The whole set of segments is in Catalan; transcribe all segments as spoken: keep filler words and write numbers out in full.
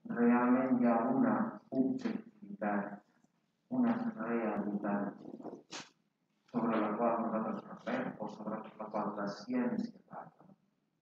realment hi ha una objectivitat, una realitat sobre la qual nosaltres parlem o sobre la qual la ciència parla.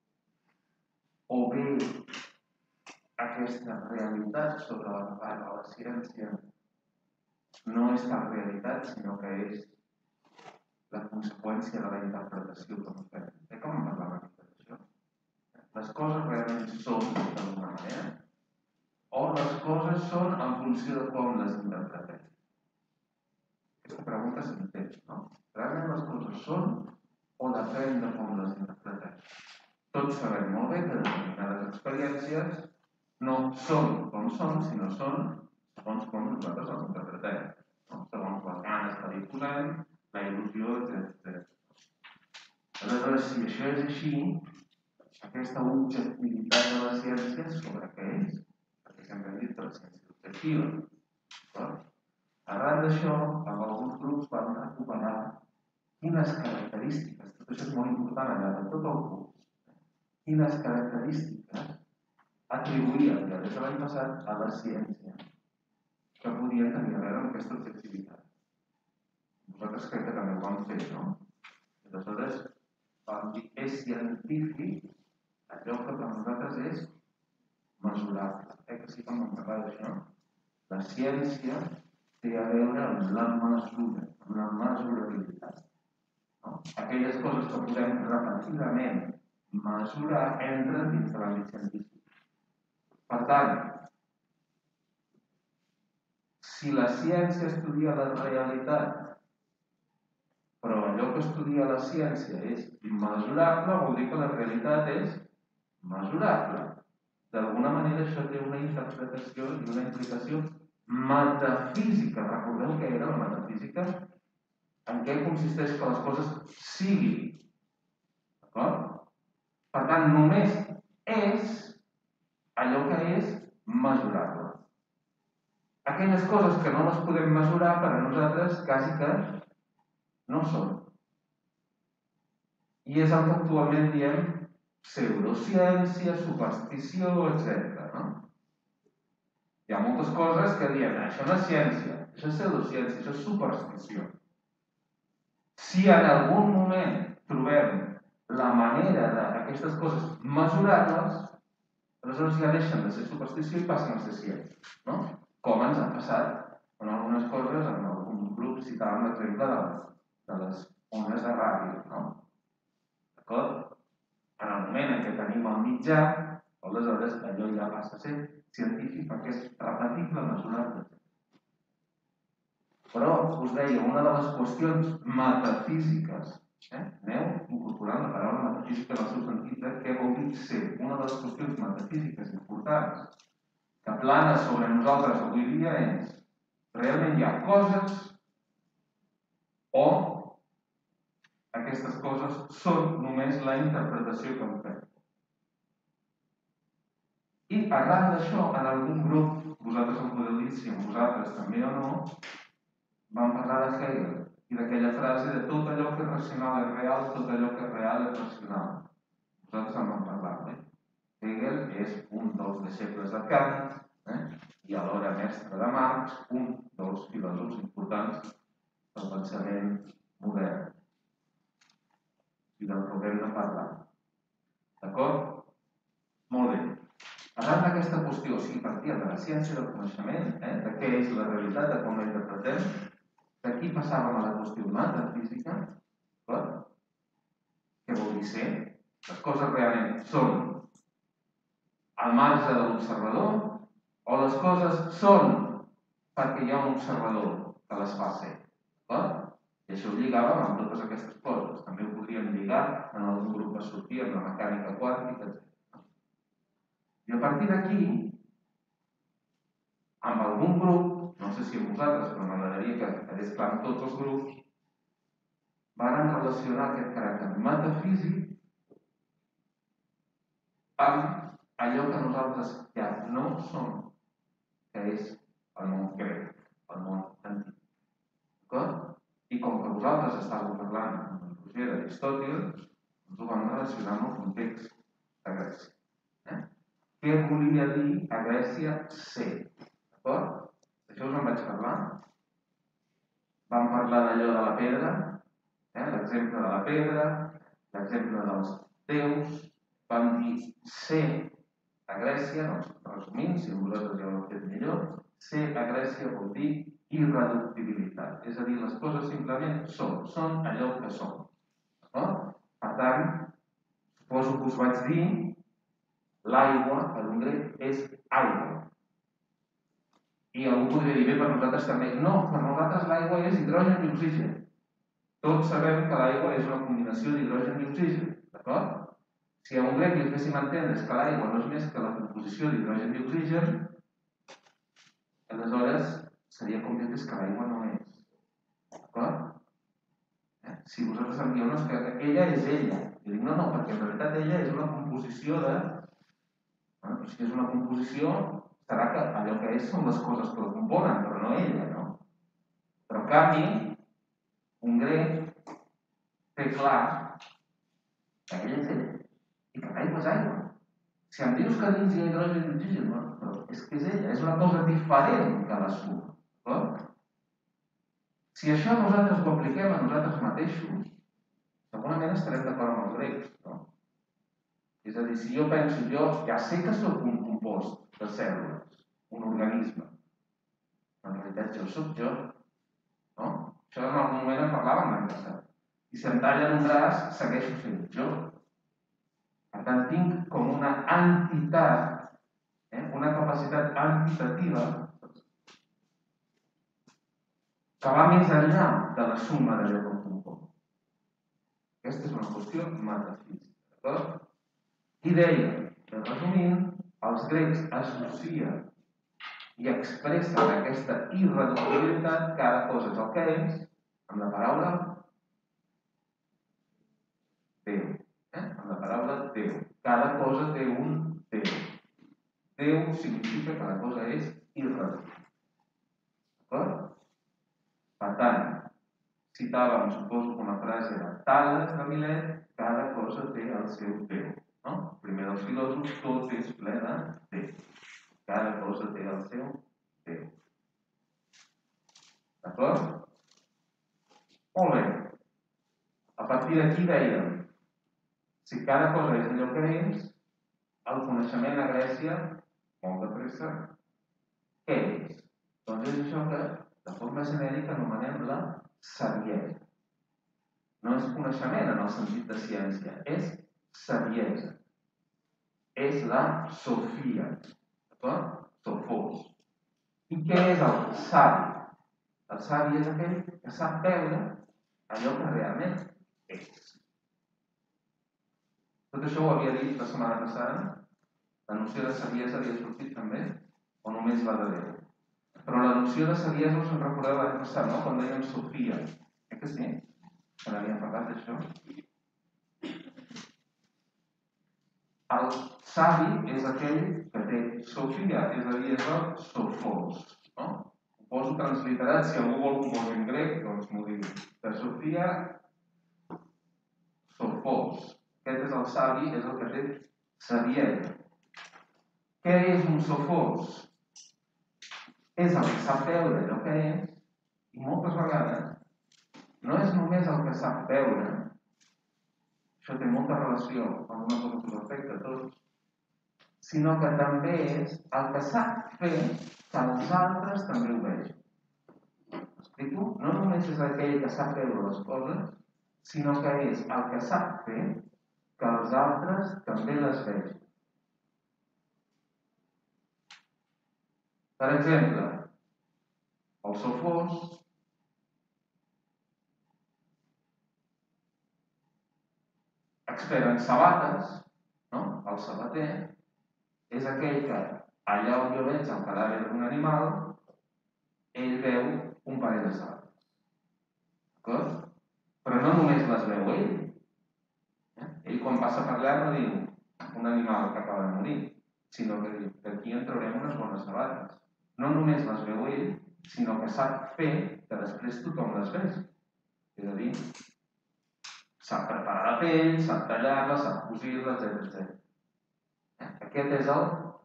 O bé aquesta realitat sobre la qual parla la ciència no és cap realitat, sinó que és la conseqüència de la interpretació que en fem. Eh, com en parlàvem d'això? Les coses realment són d'alguna manera o les coses són en funció de com les interpretem? Aquesta pregunta s'entén, no? Realment les coses són o depèn de com les interpretem? Tots sabem molt bé que determinades experiències no són com són, sinó són segons com nosaltres les interpretem, no? Segons les ganes que li posem, la il·lusió, etcètera. Aleshores, si això és així, aquesta objectivitat de la ciència sobre què és? Perquè sempre hem dit que la ciència és objectiva. Arran d'això, amb alguns grups van recuperar quines característiques, tot això és molt important allà de tot el curs, quines característiques atribuïen ja des de l'any passat a la ciència que podien tenir a veure amb aquesta objectivitat. Nosaltres crec que també ho vam fer, no? Aleshores, vam dir, és científic allò que per nosaltres és mesurable. Eh que sí que vam parlar d'això? La ciència té a veure amb la mesura, amb la mesurabilitat. No? Aquelles coses que podem repetidament mesurar entren dins de l'àmbit científic. Per tant, si la ciència estudia la realitat, però allò que estudia la ciència és immesurable, vol dir que la realitat és mesurable. D'alguna manera això té una interpretació i una implicació metafísica. Recordeu què era la metafísica? En què consisteix que les coses siguin. D'acord? Per tant, només és allò que és mesurable. Aquelles coses que no les podem mesurar, per a nosaltres, quasi que no són. I és el que actualment diem pseudociència, superstició, etcètera. No? Hi ha moltes coses que diem, això no és ciència, això és pseudociència, això és superstició. Si en algun moment trobem la manera d'aquestes coses mesurar-les, aleshores ja deixen de ser superstició i passen a ser ciència. No? Com ens ha passat en algunes coses, en algun grup citàvem l'exemple de, de les ones de ràdio. No? D'acord? En el moment en què tenim el mitjà, aleshores allò ja passa a ser científic perquè és repetible, mesurable. Però, us deia, una de les qüestions metafísiques, eh? aneu incorporant la paraula metafísica en el seu sentit, eh? Què vol dir ser? Una de les qüestions metafísiques importants que plana sobre nosaltres avui dia és realment hi ha coses o aquestes coses són només la interpretació que en fem. I arran d'això, en algun grup, vosaltres em podeu dir si amb vosaltres també o no, vam parlar de Hegel i d'aquella frase de tot allò que és racional és real, tot allò que és real és racional. Vosaltres en vam parlar, eh? Hegel és un dels deixebles de Kant, eh? i alhora mestre de Marx, un dels filòsofs importants del pensament modern i del que haurem de parlar. D'acord? Molt bé. Arran d'aquesta qüestió, o sigui, partia de la ciència del coneixement, eh, de què és la realitat, de com la interpretem, d'aquí passàvem a la qüestió metafísica, d'acord? Què vol dir ser? Les coses realment són al marge de l'observador o les coses són perquè hi ha un observador que les fa ser, d'acord? I això ho lligàvem amb totes aquestes coses. També ho podríem lligar en algun grup que sortia amb la mecànica quàntica, etcètera. I a partir d'aquí, amb algun grup, no sé si amb vosaltres, però m'agradaria que quedés clar en tots els grups, van relacionar aquest caràcter metafísic amb allò que nosaltres ja no som, que és el món grec, el món antic. D'acord? I com que vosaltres estàveu parlant amb el Roger d'Aristòtil, ens ho vam relacionar amb el context de Grècia. Eh? què volia dir a Grècia ser. D'acord? D'això us en vaig parlar. Vam parlar d'allò de la pedra, eh? L'exemple de la pedra, l'exemple dels déus. Vam dir ser a Grècia, doncs, resumint, si vosaltres ja ho heu fet millor, ser a Grècia vol dir irreductibilitat. És a dir, les coses simplement són, són allò que són. D'acord? Per tant, suposo que us vaig dir, l'aigua, en un grec, és aigua. I algú podria dir, bé, per nosaltres també. No, per nosaltres l'aigua és hidrogen i oxigen. Tots sabem que l'aigua és una combinació d'hidrogen i oxigen. D'acord? Si a un grec li féssim entendre que l'aigua no és més que la composició d'hidrogen i oxigen, aleshores seria com dir que l'aigua no és. D'acord? Eh? Si vosaltres em dieu, no, és que ella és ella. I dic, no, no, perquè en realitat ella és una composició de... Bueno, però si és una composició, serà que allò que és són les coses que la componen, però no ella, no? Però en canvi, un grec té clar que ella és ella i que l'aigua és aigua. Si em dius que dins hi ha hidrogen i oxigen, no, però és que és ella, és una cosa diferent que la suma. D'acord? Si això nosaltres ho apliquem a nosaltres mateixos, segurament estarem d'acord amb els grecs, no? És a dir, si jo penso, jo ja sé que sóc un compost de cèl·lules, un organisme. En realitat, jo sóc jo. No? Això en algun moment en parlàvem l'any passat. I si em tallen un braç, segueixo sent jo. Per tant, tinc com una entitat, eh? una capacitat entitativa que va més enllà de la suma d'allò que em compon. Aquesta és una qüestió metafísica. D'acord? I deia, resumint, els grecs associen i expressen aquesta irreductibilitat, cada cosa és el que és, amb la paraula Déu. Eh? Amb la paraula Déu. Cada cosa té un Déu. Déu significa que la cosa és irreductible. D'acord? Per tant, citàvem, suposo que una frase de Tales de Milet, cada cosa té el seu Déu. No? Primer dels filòsofs, tot és ple de Déu. Cada cosa té el seu Déu. D'acord? Molt bé. A partir d'aquí dèiem, si cada cosa és allò que és, el coneixement a Grècia, molt de pressa, què és? Doncs és això que, de forma genèrica, anomenem la saviesa. No és coneixement en el sentit de ciència, és saviesa. És la sofia. D'acord? Sofos. I què és el savi? El savi és aquell que sap veure allò que realment és. Tot això ho havia dit la setmana passada. La noció de saviesa havia sortit també, o només la de Déu. Però la noció de saviesa us en recordeu l'any passat, no? Quan dèiem Sofia. Eh que sí? Que n'havíem parlat d'això. El savi és aquell que té sofia, és a dir, és el sofos. No? Ho poso transliterat, si algú vol que ho posi en grec, doncs m'ho digui. De sofia, sofos. Aquest és el savi, és el que té saviesa. Què és un sofos? És el que sap veure allò que és, i moltes vegades no és només el que sap veure, això té molta relació amb una cosa que us afecta a tots, sinó que també és el que sap fer que els altres també ho vegin. M'explico? No només és aquell que sap veure les coses, sinó que és el que sap fer que els altres també les vegin. Per exemple, el sofós expert en sabates, no? El sabater és aquell que allà on jo veig el cadàver d'un animal, ell veu un parell de sabates. D'acord? Però no només les veu ell. Eh? Ell quan passa per allà no diu un animal que acaba de morir, sinó que diu que aquí en traurem unes bones sabates. No només les veu ell, sinó que sap fer que després tothom les vegi. És a dir, sap preparar la pell, sap tallar-la, sap cosir-la, etcètera. Eh? Aquest és el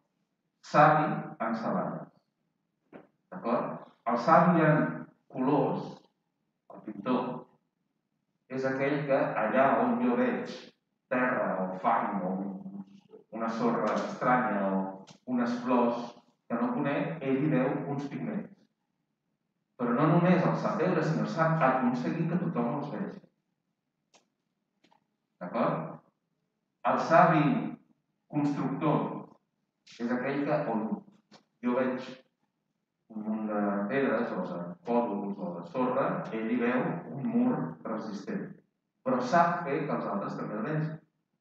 savi en sabates. D'acord? El savi en colors, el pintor, és aquell que allà on jo veig terra o fang o una sorra estranya o unes flors que no conec, ell hi veu uns pigments. Però no només els sap veure, sinó sap aconseguir que tothom els vegi. D'acord? El savi constructor és aquell que on jo veig un munt de pedres o de còdols o de sorra, ell hi veu un mur resistent. Però sap fer que els altres també el vegin.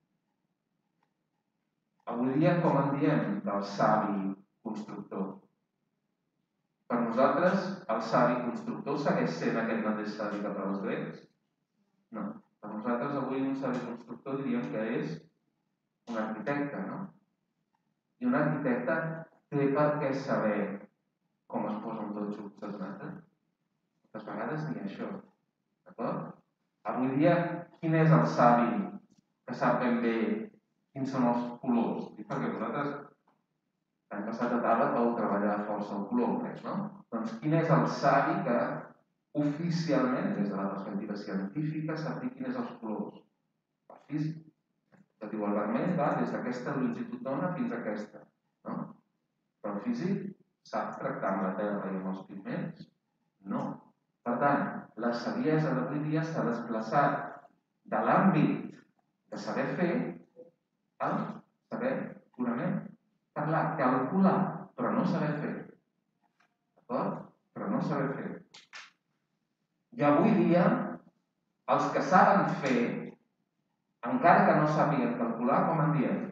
Avui dia, com en diem del savi constructor? Per nosaltres, el savi constructor segueix sent aquest mateix savi que per als grecs? No. Per nosaltres, avui un savi constructor diríem que és un arquitecte, no? I un arquitecte té per què saber com es posa un totxo obsessionat. Moltes vegades ni això. D'acord? Avui dia, quin és el savi que sap ben bé quins són els colors? I perquè vosaltres l'any passat a taula vau treballar força el color, crec, no? Doncs quin és el savi que oficialment, des de la perspectiva científica, sap dir quin és els colors? El físic. Que diu el vermell va des d'aquesta longitud d'ona fins a aquesta, no? Però el físic sap tractar amb la terra i amb els pigments? No. Per tant, la saviesa d'avui dia s'ha desplaçat de l'àmbit de saber fer al saber purament parlar, calcular, però no saber fer. D'acord? Però no saber fer. I avui dia, els que saben fer, encara que no sàpiguen calcular, com en diem?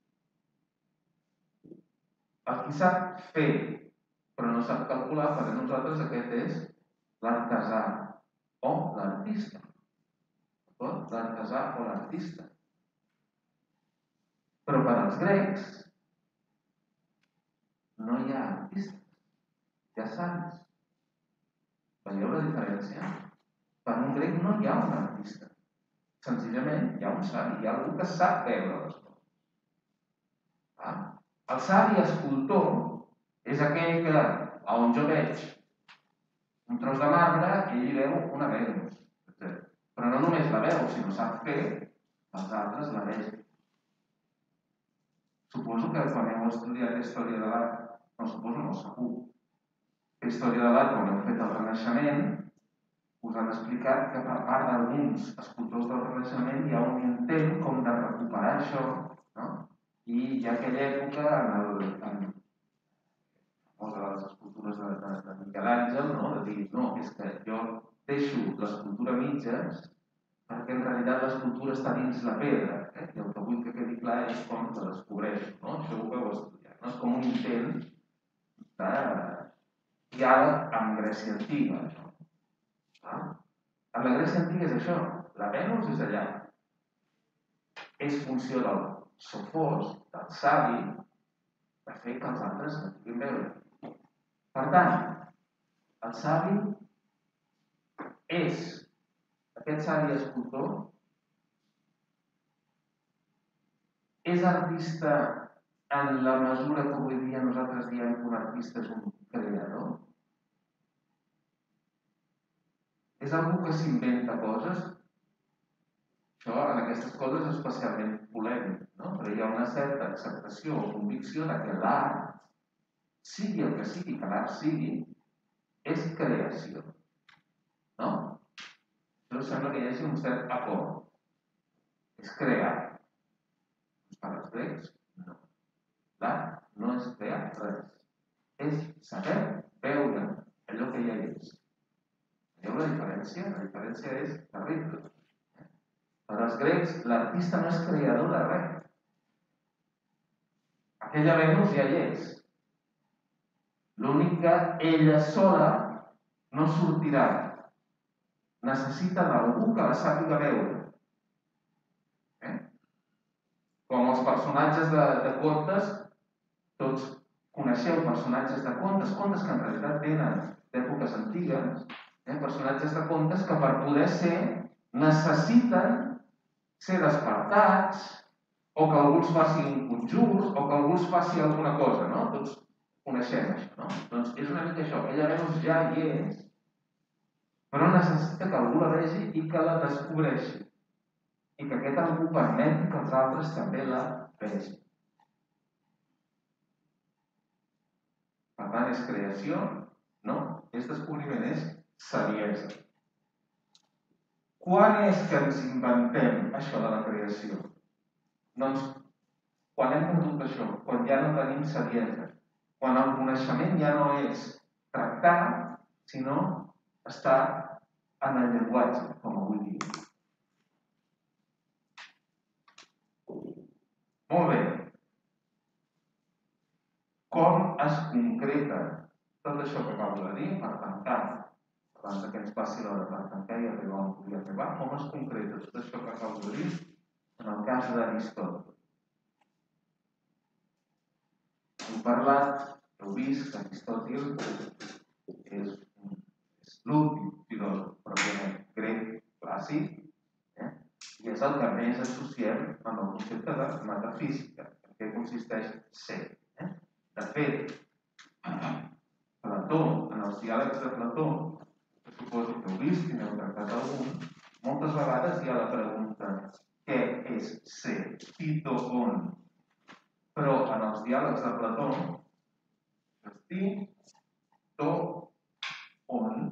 El qui sap fer, però no sap calcular, per a nosaltres aquest és l'artesà o l'artista. L'artesà o l'artista. Però per als grecs no hi ha artistes, hi ha savis. Veieu la diferència? Per un grec no hi ha un artista. Senzillament hi ha un savi, hi ha algú que sap veure les coses. Ah? El savi escultor és aquell que, on jo veig un tros de marbre, ell hi veu una Venus. Però no només la veu, sinó sap fer que els altres la vegin. Suposo que quan heu estudiat història de l'art, no suposo, no, segur, que història de l'art, quan heu fet el Renaixement, us han explicat que per part d'alguns escultors del Renaixement hi ha un intent com de recuperar això, no? I hi ha aquella època en el... En, de les escultures de, de, de Miquel Àngel, no? De dir, no, és que jo deixo l'escultura mitges perquè en realitat l'escultura està dins la pedra, eh? I el que vull que quedi clar és com la descobreixo, no? Això ho vau estudiar, no? És com un intent de diàleg amb Grècia antiga, això. Ah? En la Grècia antiga és això, la Venus és allà. És funció del sofós, del savi, de fer que els altres la puguin veure. Per tant, el savi és aquest savi escultor, és artista en la mesura que avui dia nosaltres diem que un artista és un creador? És algú que s'inventa coses? Això, en aquestes coses, és especialment polèmic, no? Però hi ha una certa acceptació o convicció de que l'art, sigui el que sigui, que l'art sigui, és creació. No? Això sembla que hi hagi un cert acord. És crear. Per als grecs, no. L'art no és crear res. És saber veure allò que ja és. Veieu la diferència? La diferència és terrible. Per als grecs, l'artista no és creador de res. Aquella Venus ja hi és. L'únic que ella sola no sortirà. Necessita d'algú que la sàpiga veure. Eh? Com els personatges de, de contes, tots coneixeu personatges de contes, contes que en realitat tenen d'èpoques antigues, eh? Personatges de contes que per poder ser necessiten ser despertats, o que algú els faci un conjur, o que algú els faci alguna cosa, no? Tots coneixem això, no? Doncs és una mica això, aquella Venus ja hi és, però necessita que algú la vegi i que la descobreixi. I que aquest algú permeti que els altres també la vegin. Per tant, és creació? No. És descobriment, és saviesa. Quan és que ens inventem això de la creació? Doncs, quan hem perdut això, quan ja no tenim saviesa, quan el coneixement ja no és tractar, sinó estar en el llenguatge, com avui dia. Molt bé. Com es concreta tot això que acabo de dir per tancar, abans que ens passi l'hora per tancar i arribar on podria arribar, com es concreta tot això que acabo de dir en el cas d'Aristòtil? Hem parlat, heu vist que Aristòtil és, és l'últim filòsof pròpiament grec clàssic, eh? I és el que més associem amb el concepte de metafísica, en què consisteix ser. Eh? De fet, Plató, en els diàlegs de Plató, que suposo que heu vist i n'heu tractat algun, moltes vegades hi ha la pregunta què és ser, tito on? Però en els diàlegs de Plató, és tito on,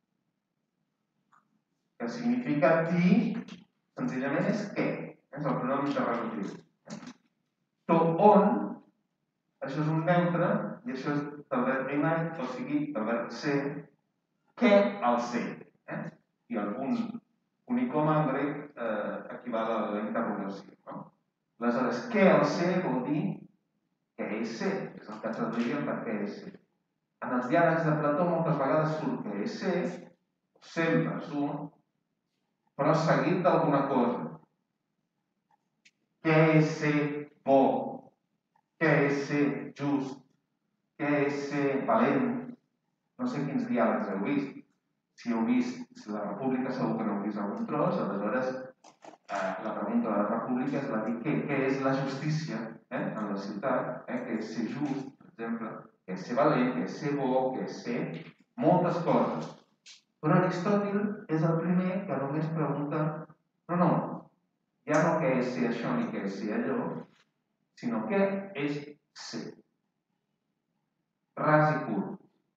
que significa ti, senzillament és què, és el pronom interrogatiu. To on, això és un neutre, i això és del verb enai, o sigui, del verb ser, què al ser. Eh? I el punt unicoma en grec eh, equival a la interrogació. No? Aleshores, què al ser vol dir què és ser, és el que traduïríem per què és ser. En els diàlegs de Plató moltes vegades surt què és ser, sempre surt, però seguit d'alguna cosa. Què és ser bo? Què és ser just? Què és ser valent? No sé quins diàlegs heu vist. Si heu vist si la República, segur que no heu vist algun tros, aleshores eh, la pregunta de la República és la dir què, què és la justícia eh, en la ciutat, eh, què és ser just, per exemple, què és ser valent, què és ser bo, què és ser moltes coses. Però Aristòtil és el primer que només pregunta no, no, ja no què és ser això ni què és ser allò, sinó què és ser. Ras i curt.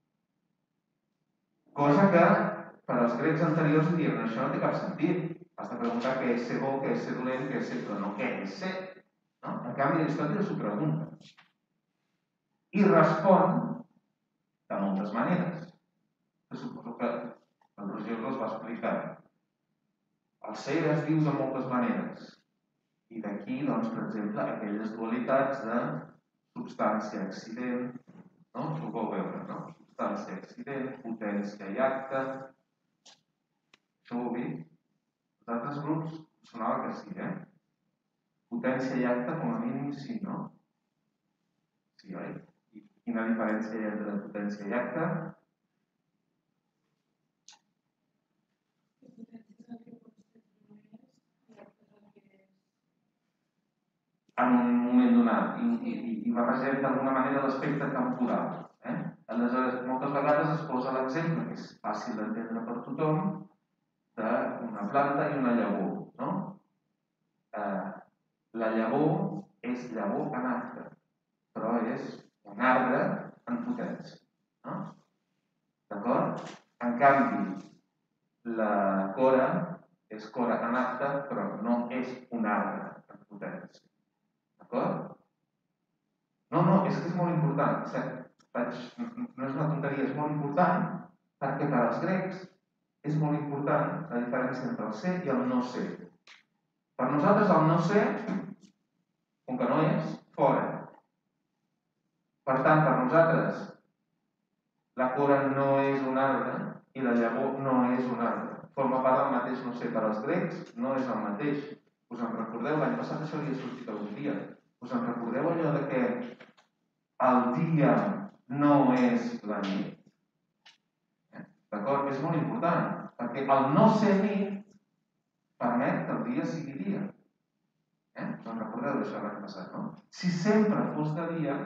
Cosa que per als grecs anteriors dirien això no té cap sentit. Has de preguntar què és ser bo, què és ser dolent, què és ser, però no què és ser. No? En canvi, Aristòtil s'ho pregunta. I respon de moltes maneres. Que suposo que el Roger els va explicar. El ser es diu de moltes maneres. I d'aquí, doncs, per exemple, aquelles dualitats de substància-accident, no? Això ho vau veure, no? Substància-accident, potència i acte. Això ho heu vist? Els altres grups sonava que sí, eh? Potència i acte, com a mínim, sí, no? Sí, oi? I quina diferència hi ha entre potència i acte? En un moment donat i, i, i barregem d'alguna manera l'aspecte temporal. Eh? Aleshores, moltes vegades es posa l'exemple, que és fàcil d'entendre per tothom, d'una planta i una llavor. No? Eh, la llavor és llavor en acte, però és un arbre en potència. No? D'acord? En canvi, la cora és cora en acte, però no és un arbre en potència. D'acord? No, no, és que és molt important. Vaig, no és una tonteria, és molt important perquè per als grecs és molt important la diferència entre el ser i el no ser. Per nosaltres el no ser, com que no és, fora. Per tant, per nosaltres la cora no és un arbre i la llavor no és un arbre. Forma part del mateix no ser. Per als grecs no és el mateix. Us en recordeu? L'any passat això havia sortit algun dia. Us en recordeu allò de que el dia no és la nit? D'acord? És molt important, perquè el no ser nit permet que el dia sigui dia. Me'n recordeu d'això l'any passat, no? Si sempre fos de dia,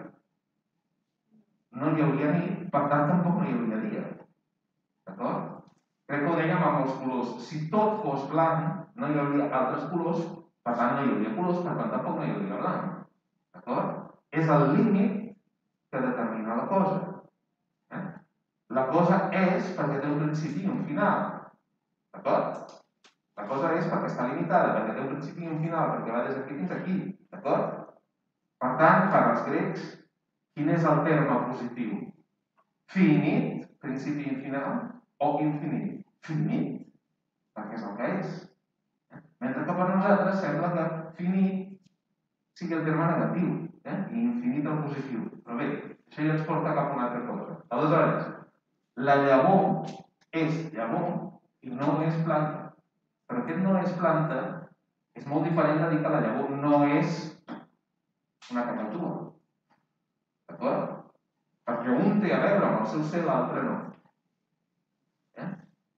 no hi hauria nit, per tant tampoc no hi hauria dia. D'acord? Crec que ho dèiem amb els colors. Si tot fos blanc, no hi hauria altres colors, per tant no hi hauria colors, per tant tampoc no hi hauria blanc. D'acord? És el límit que determina la cosa. Eh? La cosa és perquè té un principi i un final. D'acord? La cosa és perquè està limitada, perquè té un principi i un final, perquè va des d'aquí fins aquí. D'acord? Per tant, per als grecs, quin és el terme positiu? Finit, principi i final, o infinit? Finit, perquè és el que és. Mentre que per nosaltres sembla que finit sigui el terme negatiu, eh? I infinit el positiu. Però bé, això ja ens porta cap a una altra cosa. Aleshores, la llavor és llavor i no és planta. Però aquest no és planta és molt diferent de dir que la llavor no és una cacatua. D'acord? Perquè un té a veure amb el seu ser, l'altre no. Eh?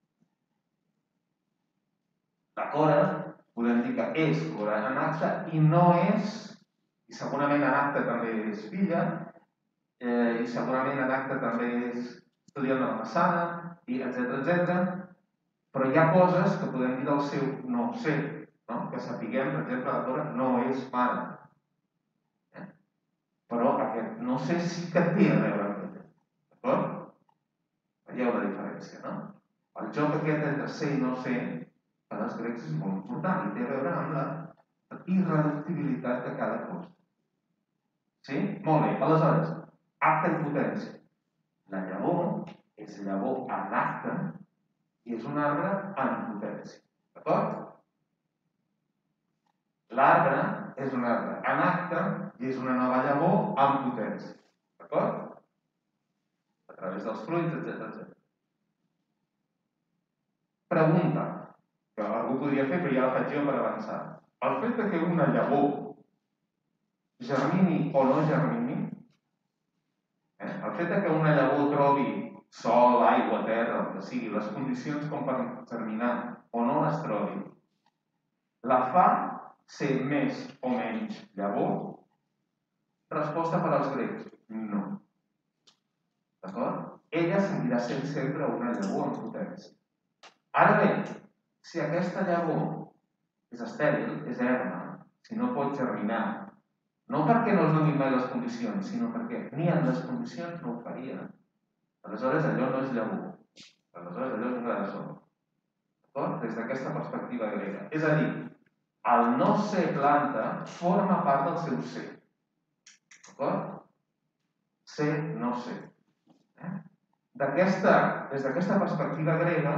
La cora, podem dir que és cora en acte i no és, i segurament en acte també és filla, eh, i segurament en acte també és estudiant de la Massana, i etcètera, etcètera. Però hi ha coses que podem dir del seu no ser, no? Que sapiguem, per exemple, la cora no és mare. Eh? Però aquest no sé sí que té a veure amb ella. D'acord? Veieu la diferència, no? El joc aquest entre ser i no ser, per als grecs és molt important i té a veure amb la irreductibilitat de cada cosa. Sí? Molt bé. Aleshores, acte i potència. La llavor és llavor en acte i és un arbre en potència. D'acord? L'arbre és un arbre en acte i és una nova llavor en potència. D'acord? A través dels fruits, etcètera, etcètera. Pregunta, que algú podria fer, però ja la faig jo per avançar. El fet que una llavor germini o no germini, eh? El fet que una llavor trobi sol, aigua, terra, el que sigui, les condicions com per germinar o no les trobi, la fa ser més o menys llavor? Resposta per als grecs, no. D'acord? Ella seguirà sent sempre una llavor en potència. Ara bé, si aquesta llavor és estèril, és erma, si no pot germinar, no perquè no es donin mai les condicions, sinó perquè ni en les condicions no ho faria, aleshores allò no és llavor. Aleshores allò és un gra de sol. D'acord? Des d'aquesta perspectiva grega. És a dir, el no ser planta forma part del seu ser. D'acord? Ser, no ser. Eh? D'aquesta, des d'aquesta perspectiva grega,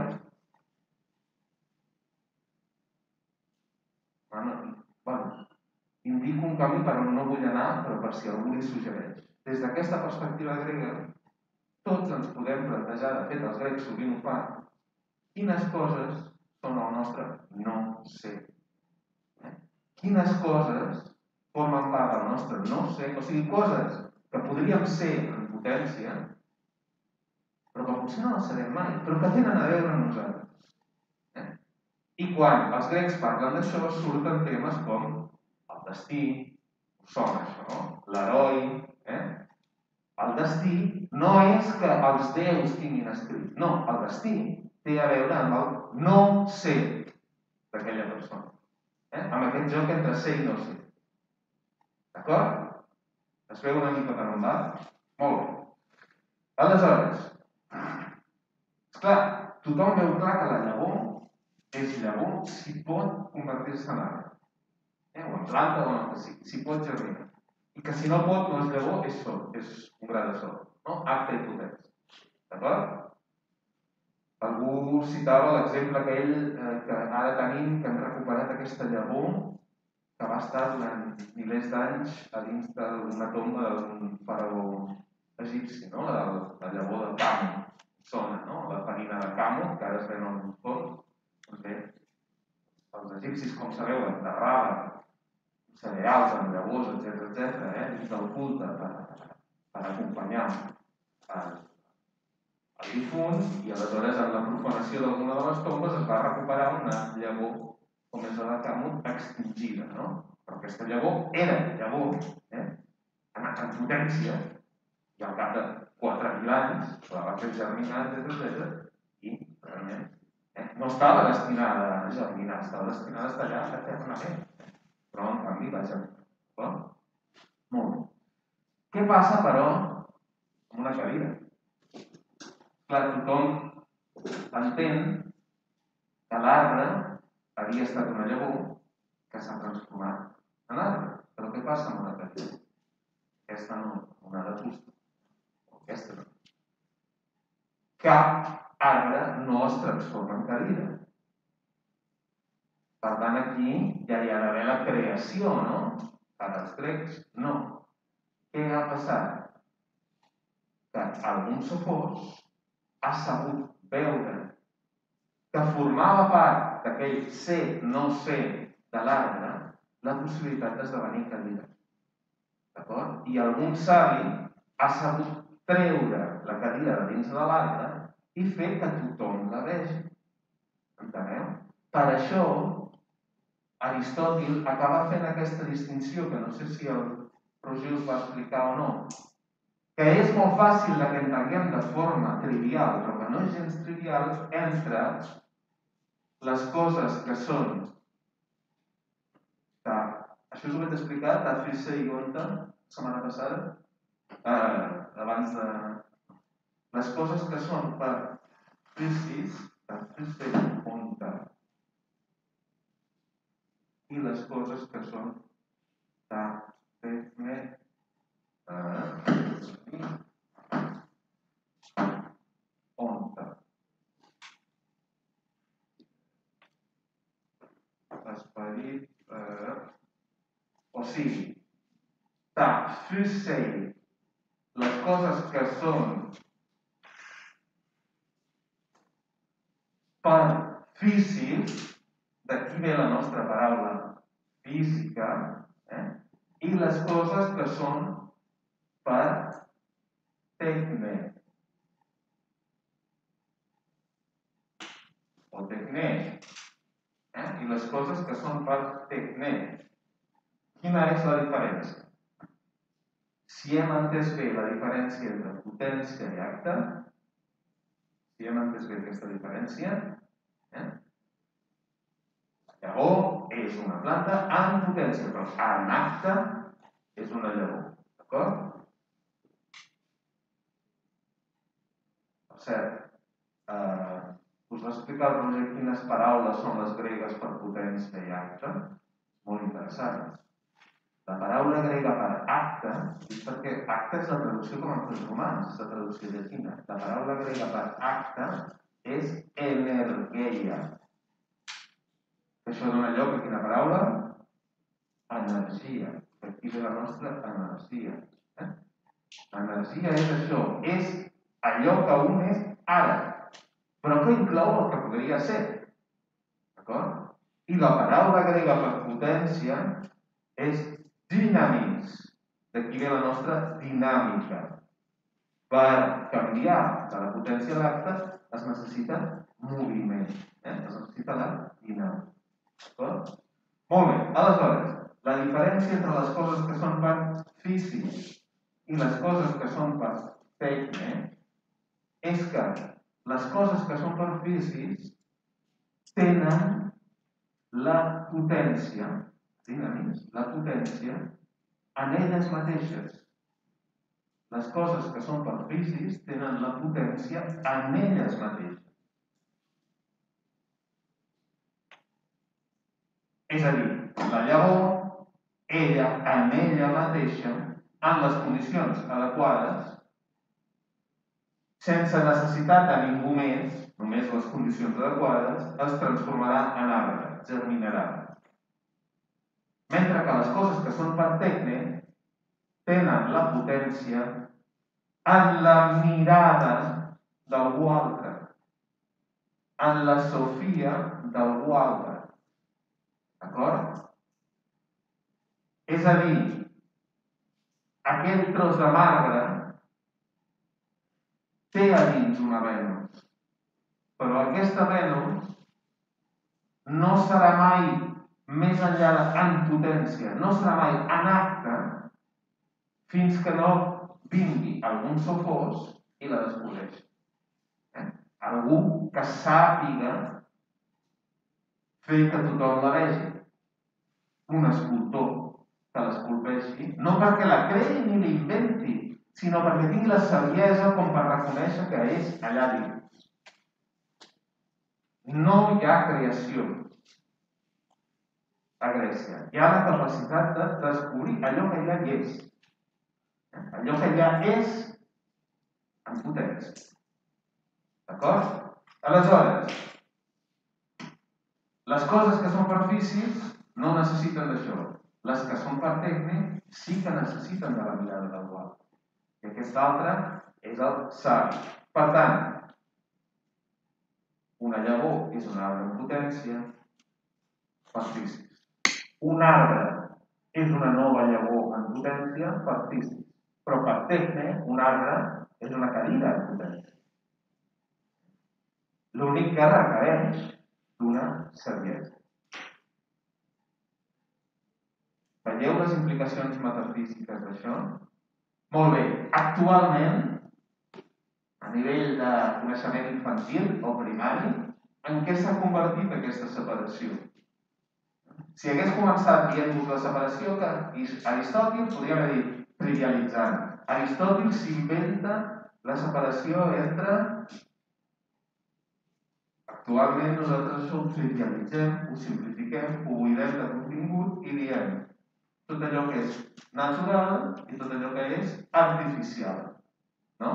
bueno, bueno, indico un camí per on no vull anar, però per si algú li suggereix. Des d'aquesta perspectiva grega, tots ens podem plantejar, de fet els grecs sovint ho fan, quines coses són el nostre no ser. Eh? Quines coses formen part del nostre no ser, o sigui, coses que podríem ser en potència, però que potser no les serem mai, però que tenen a veure amb nosaltres. Eh? I quan els grecs parlen d'això, surten temes com el destí, us sona això, no? L'heroi, eh? El destí no és que els déus tinguin escrit, no, el destí té a veure amb el no ser d'aquella persona. Eh? Amb aquest joc entre ser i no ser. D'acord? Es veu una mica per on va? Molt bé. Aleshores, esclar, tothom veu clar que la llavor és llavor si pot convertir-se en arbre. Eh? O en planta o en el que sigui, si pot germinar. I que si no pot, no és llavor, és sol, és un gra de sol. No? Acte i potència. D'acord? Algú citava l'exemple aquell eh, que ara tenim, que hem recuperat aquesta llavor que va estar durant milers d'anys a dins d'una tomba d'un faraó egipci, no? La, la llavor del camo, sona, no? La farina de camo, que ara es ven en uns forns. Doncs bé, els egipcis, com sabeu, enterraven cereals amb llavors, etcètera, etcètera, eh? Dins del culte per, per acompanyar el, el difunt, i aleshores en la profanació d'alguna de les tombes es va recuperar una llavor com és la de camo extingida, no? però aquesta llavor era llavor, eh? en, en potència, i al cap de quatre mil anys la va fer germinar, etcètera, i realment eh? no estava destinada a germinar, estava destinada a estar allà eternament, però en canvi va germinar. Bon? Molt bé. Què passa, però, amb una cadira? Clar, tothom entén que l'arbre havia estat una llavor que s'ha transformat en arbre. Però què passa amb una cadira? Aquesta no, una de fusta. Aquesta no. Cap arbre no es transforma en cadira. Per tant, aquí ja hi ha d'haver la creació, no? Per als grecs, no. Què ha passat? Que algun sofós ha sabut veure que formava part d'aquell ser, no ser de l'arbre, la possibilitat d'esdevenir cadira. D'acord? I algun savi ha sabut treure la cadira de dins de l'arbre i fer que tothom la vegi. Enteneu? Per això, Aristòtil acaba fent aquesta distinció, que no sé si el Roger us va explicar o no, que és molt fàcil que entenguem de forma trivial, però que no és gens trivial, entre les coses que són, que això us ho vaig explicar a Fisse i Gonta la setmana passada, eh, abans de... Les coses que són per Fissis, per Fisse i Gonta, i les coses que són per Tefne, eh, Onta. Esperit, eh, o sigui, ta fysei, les coses que són per físics, d'aquí ve la nostra paraula física, eh? I les coses que són per tecne, o tecne, eh? I les coses que són per tecne. Quina és la diferència? Si hem entès bé la diferència entre potència i acte, si hem entès bé aquesta diferència, eh? Llavor és una planta en potència, però en acte és una llavor. D'acord? Per cert, eh, us va explicar el Roger quines paraules són les gregues per potència i acte. Molt interessant. La paraula grega per acte, és perquè acte és la traducció com en els romans, és la traducció llatina. La paraula grega per acte és energeia. Això dona lloc a quina paraula? Energia. Aquí ve la nostra energia. Eh? Energia és això, és allò que un és ara, però que inclou el que podria ser. D'acord? I la paraula grega per potència és dinamis. D'aquí ve la nostra dinàmica. Per canviar de la potència a l'acte es necessita moviment. Eh? Es necessita la dinàmica. D'acord? Molt bé. Aleshores, la diferència entre les coses que són per físics i les coses que són per tecne és que les coses que són per físics tenen la potència, dinamis, la potència en elles mateixes. Les coses que són per físics tenen la potència en elles mateixes. És a dir, la llavor, ella, en ella mateixa, en les condicions adequades, sense necessitat de ningú més, només les condicions adequades, es transformarà en arbre, germinarà. Mentre que les coses que són per tecne tenen la potència en la mirada d'algú altre, en la sofia d'algú altre. D'acord? És a dir, aquell tros de marbre té a dins una Venus, però aquesta Venus no serà mai més enllà de en potència, no serà mai en acte fins que no vingui algun sofós i la descobreixi. Eh? Algú que sàpiga fer que tothom la vegi. Un escultor que l'esculpeixi, no perquè la creï ni l'inventi, sinó perquè tingui la saviesa com per reconèixer que és allà dins. No hi ha creació a Grècia. Hi ha la capacitat de descobrir allò que ja hi és. Allò que ja és en potència. D'acord? Aleshores, les coses que són per físics no necessiten d'això. Les que són per tècnic sí que necessiten de la mirada d'algú altre. I aquest altre és el savi. Per tant, una llavor és un arbre en potència per físics. Un arbre és una nova llavor en potència per físics. Però per tècnic, un arbre és una cadira en potència. L'únic que requereix d'una saviesa. Veieu les implicacions metafísiques d'això? Molt bé. Actualment, a nivell de coneixement infantil o primari, en què s'ha convertit aquesta separació? Si hagués començat dient-vos la separació, que Aristòtil podria haver dit trivialitzant. Aristòtil s'inventa la separació entre... Actualment nosaltres ho trivialitzem, ho simplifiquem, ho buidem de contingut i diem tot allò que és natural i tot allò que és artificial. No?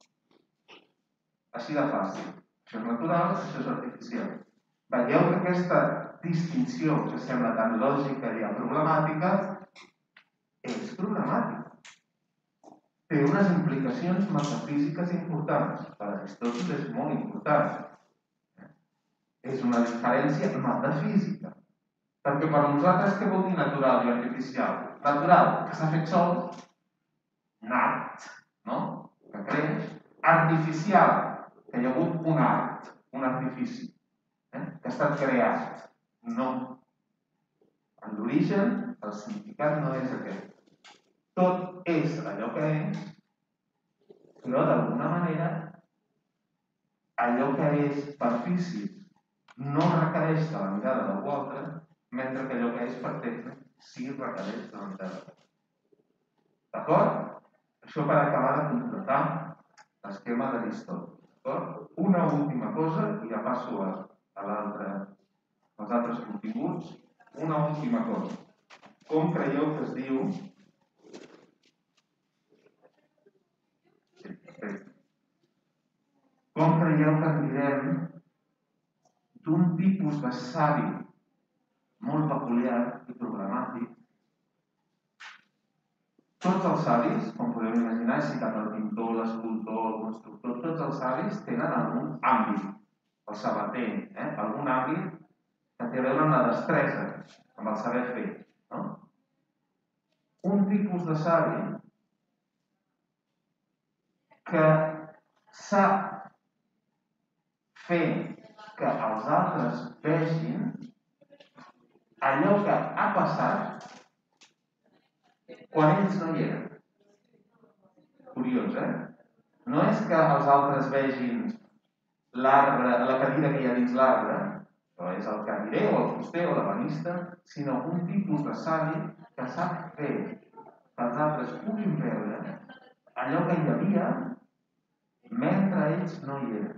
Així de fàcil. Això és natural, això és artificial. Veieu que aquesta distinció que sembla tan lògica i problemàtica és problemàtica. Té unes implicacions metafísiques importants. Per Aristòtil és molt important. És una diferència metafísica. Perquè per nosaltres què vol dir natural i artificial? Natural, que s'ha fet sol, nat, no? Que creix. Artificial, que hi ha hagut un art, un artifici, eh? Que ha estat creat. No. En l'origen, el significat no és aquest. Tot és allò que és, però d'alguna manera allò que és per físics no requereix de la mirada d'algú altre, mentre que allò que és per tècnic sí requereix de la mirada d'algú altre. D'acord? Això per acabar de completar l'esquema d'Aristòtil. D'acord? Una última cosa, i ja passo a, a l'altre, als altres continguts. Una última cosa. Com creieu que es diu... Sí, perfecte. Com creieu que en direm d'un tipus de savi molt peculiar i problemàtic? Tots els savis, com podeu imaginar, he citat el pintor, l'escultor, el constructor, tots els savis tenen algun àmbit, el sabater, eh? algun àmbit que té a veure amb la destresa, amb el saber fer. No? Un tipus de savi que sap fer que els altres vegin allò que ha passat quan ells no hi eren. Curiós, eh? No és que els altres vegin l'arbre, la cadira que hi ha dins l'arbre, això és el cadirer o el fuster o l'ebenista, sinó un tipus de savi que sap fer que els altres puguin veure allò que hi havia mentre ells no hi eren.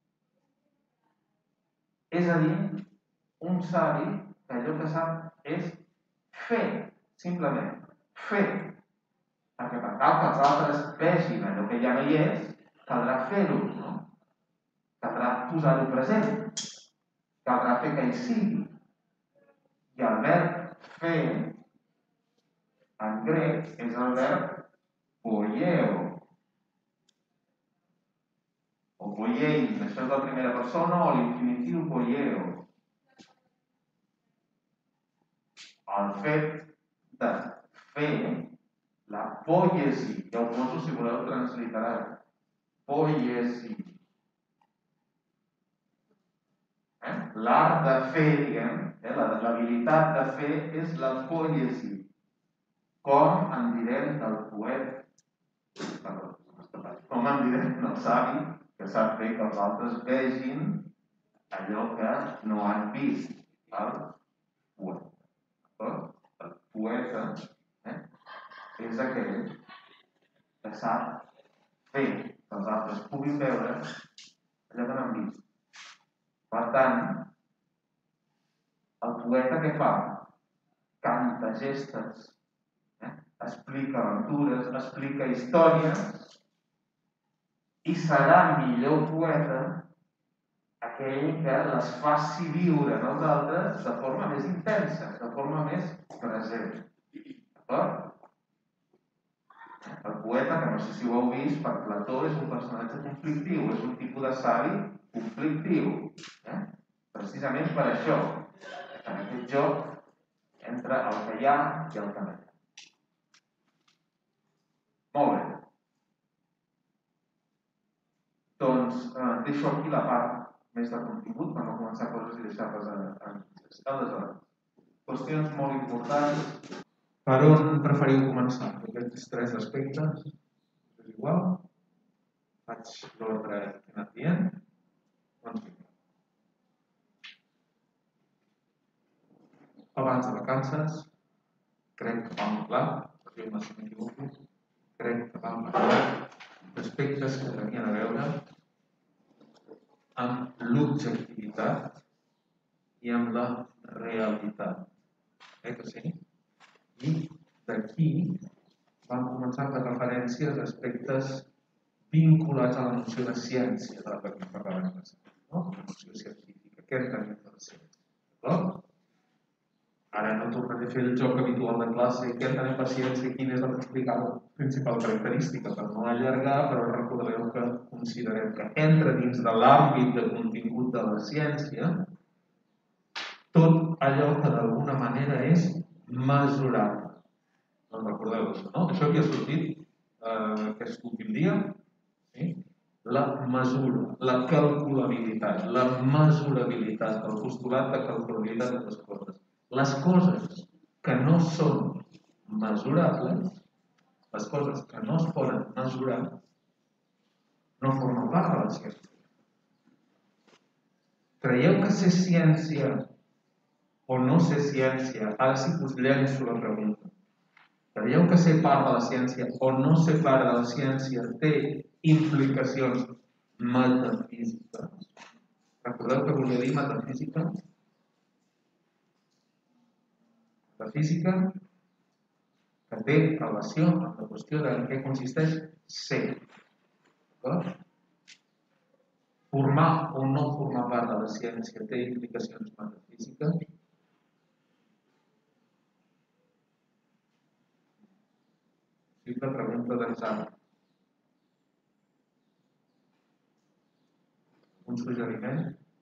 És a dir, un savi que allò que sap és fer, simplement, fer. Perquè per tal que els altres vegin allò que ja no hi és, caldrà fer-ho, no? Caldrà posar-ho present, caldrà fer que hi sigui. I el verb fer, en grec, és el verb poieo. O poiein, això és la primera persona, o l'infinitiu poieo. El fet de fer, la poiesi, ja ho poso si voleu transliterar, poiesi. Eh? L'art de fer, diguem, L'habilitat de fer és la poesia. Com en direm del poeta, com en direm del savi, que sap fer que els altres vegin allò que no han vist, el poeta. El poeta eh, és aquell que sap fer que els altres puguin veure allò que no han vist. Per tant, el poeta què fa? Canta gestes, eh? explica aventures, explica històries i serà millor poeta aquell que les faci viure en els altres de forma més intensa, de forma més present. D'acord? El poeta, que no sé si ho heu vist, per Plató és un personatge conflictiu, és un tipus de savi conflictiu. Eh? Precisament per això, en aquest joc entre el que hi ha i el que no hi ha. Molt bé. Doncs eh, deixo aquí la part més de contingut per no començar coses i deixar-les a, a mitges. Aleshores, qüestions molt importants. Per on preferiu començar? Aquests tres aspectes? És igual? Faig l'ordre que he anat dient? Doncs vinga. Abans de vacances, crec que vam parlar, perquè si m'equivoco, crec que vam parlar d'aspectes que tenien a veure amb l'objectivitat i amb la realitat. Eh que sí? I d'aquí vam començar a fer referències a aspectes vinculats a la noció de ciència de la que parlàvem abans, no? La noció científica. Què entenem per ciència? D'acord? Ara no tornaré a fer el joc habitual de classe. Què entenem per ciència? Quina és la principal, principal característica? Per no allargar, però recordeu que considerem que entra dins de l'àmbit de contingut de la ciència tot allò que d'alguna manera és mesurable. No recordeu això, no? Això havia sortit eh, aquest últim dia. Sí? La mesura, la calculabilitat, la mesurabilitat, el postulat de calculabilitat de les coses. Les coses que no són mesurables, les coses que no es poden mesurar, no formen part de la ciència. Creieu que ser ciència o no ser ciència, ara sí que us llenço la pregunta. Creieu que ser part de la ciència o no ser part de la ciència té implicacions metafísiques? Recordeu que volia dir metafísica? Metafísica que té relació amb la qüestió de en què consisteix ser. Formar o no formar part de la ciència té implicacions metafísiques? Simple pregunta d'examen. Un suggeriment?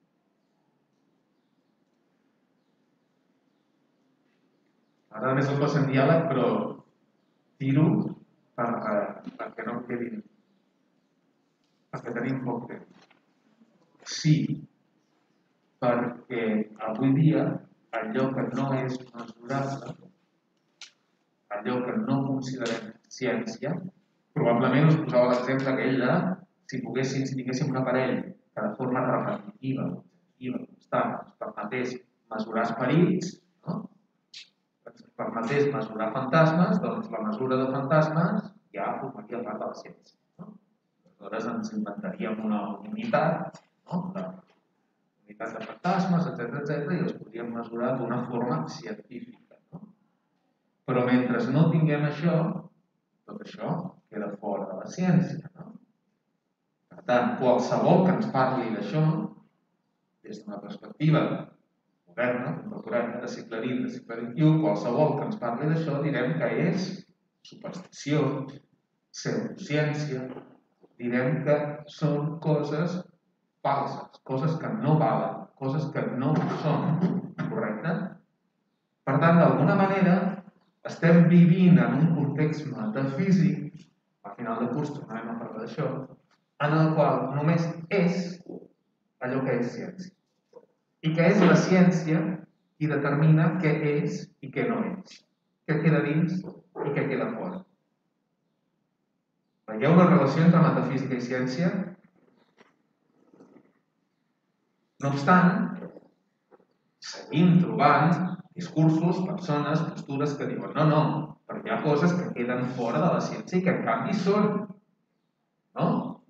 Ara més el poso en diàleg, però tiro per, perquè no em quedin, perquè tenim poc temps. Sí, perquè avui dia allò que no és mesurable, allò que no considerem ciència, probablement us posava l'exemple aquell de si poguéssim, si tinguéssim un aparell que de forma repetitiva, objectiva, constant, ens permetés mesurar esperits, no? Ens permetés mesurar fantasmes, doncs la mesura de fantasmes ja formaria part de la ciència. No? Aleshores ens inventaríem una unitat, no? de unitat de fantasmes, etcètera, etcètera, i els podríem mesurar d'una forma científica. No? Però mentre no tinguem això, tot això queda fora de la ciència. No? Per tant, qualsevol que ens parli d'això, des d'una perspectiva moderna, contemporània, de segle vint, de segle vint-i-u, qualsevol que ens parli d'això direm que és superstició, pseudociència, direm que són coses falses, coses que no valen, coses que no són, correcte? Per tant, d'alguna manera, estem vivint en un context metafísic, al final de curs tornarem a parlar d'això, en el qual només és allò que és ciència. I que és la ciència i determina què és i què no és, què queda dins i què queda fora. Veieu la relació entre metafísica i ciència? No obstant, seguim trobant discursos, persones, postures que diuen no, no, perquè hi ha coses que queden fora de la ciència i que en canvi són. No?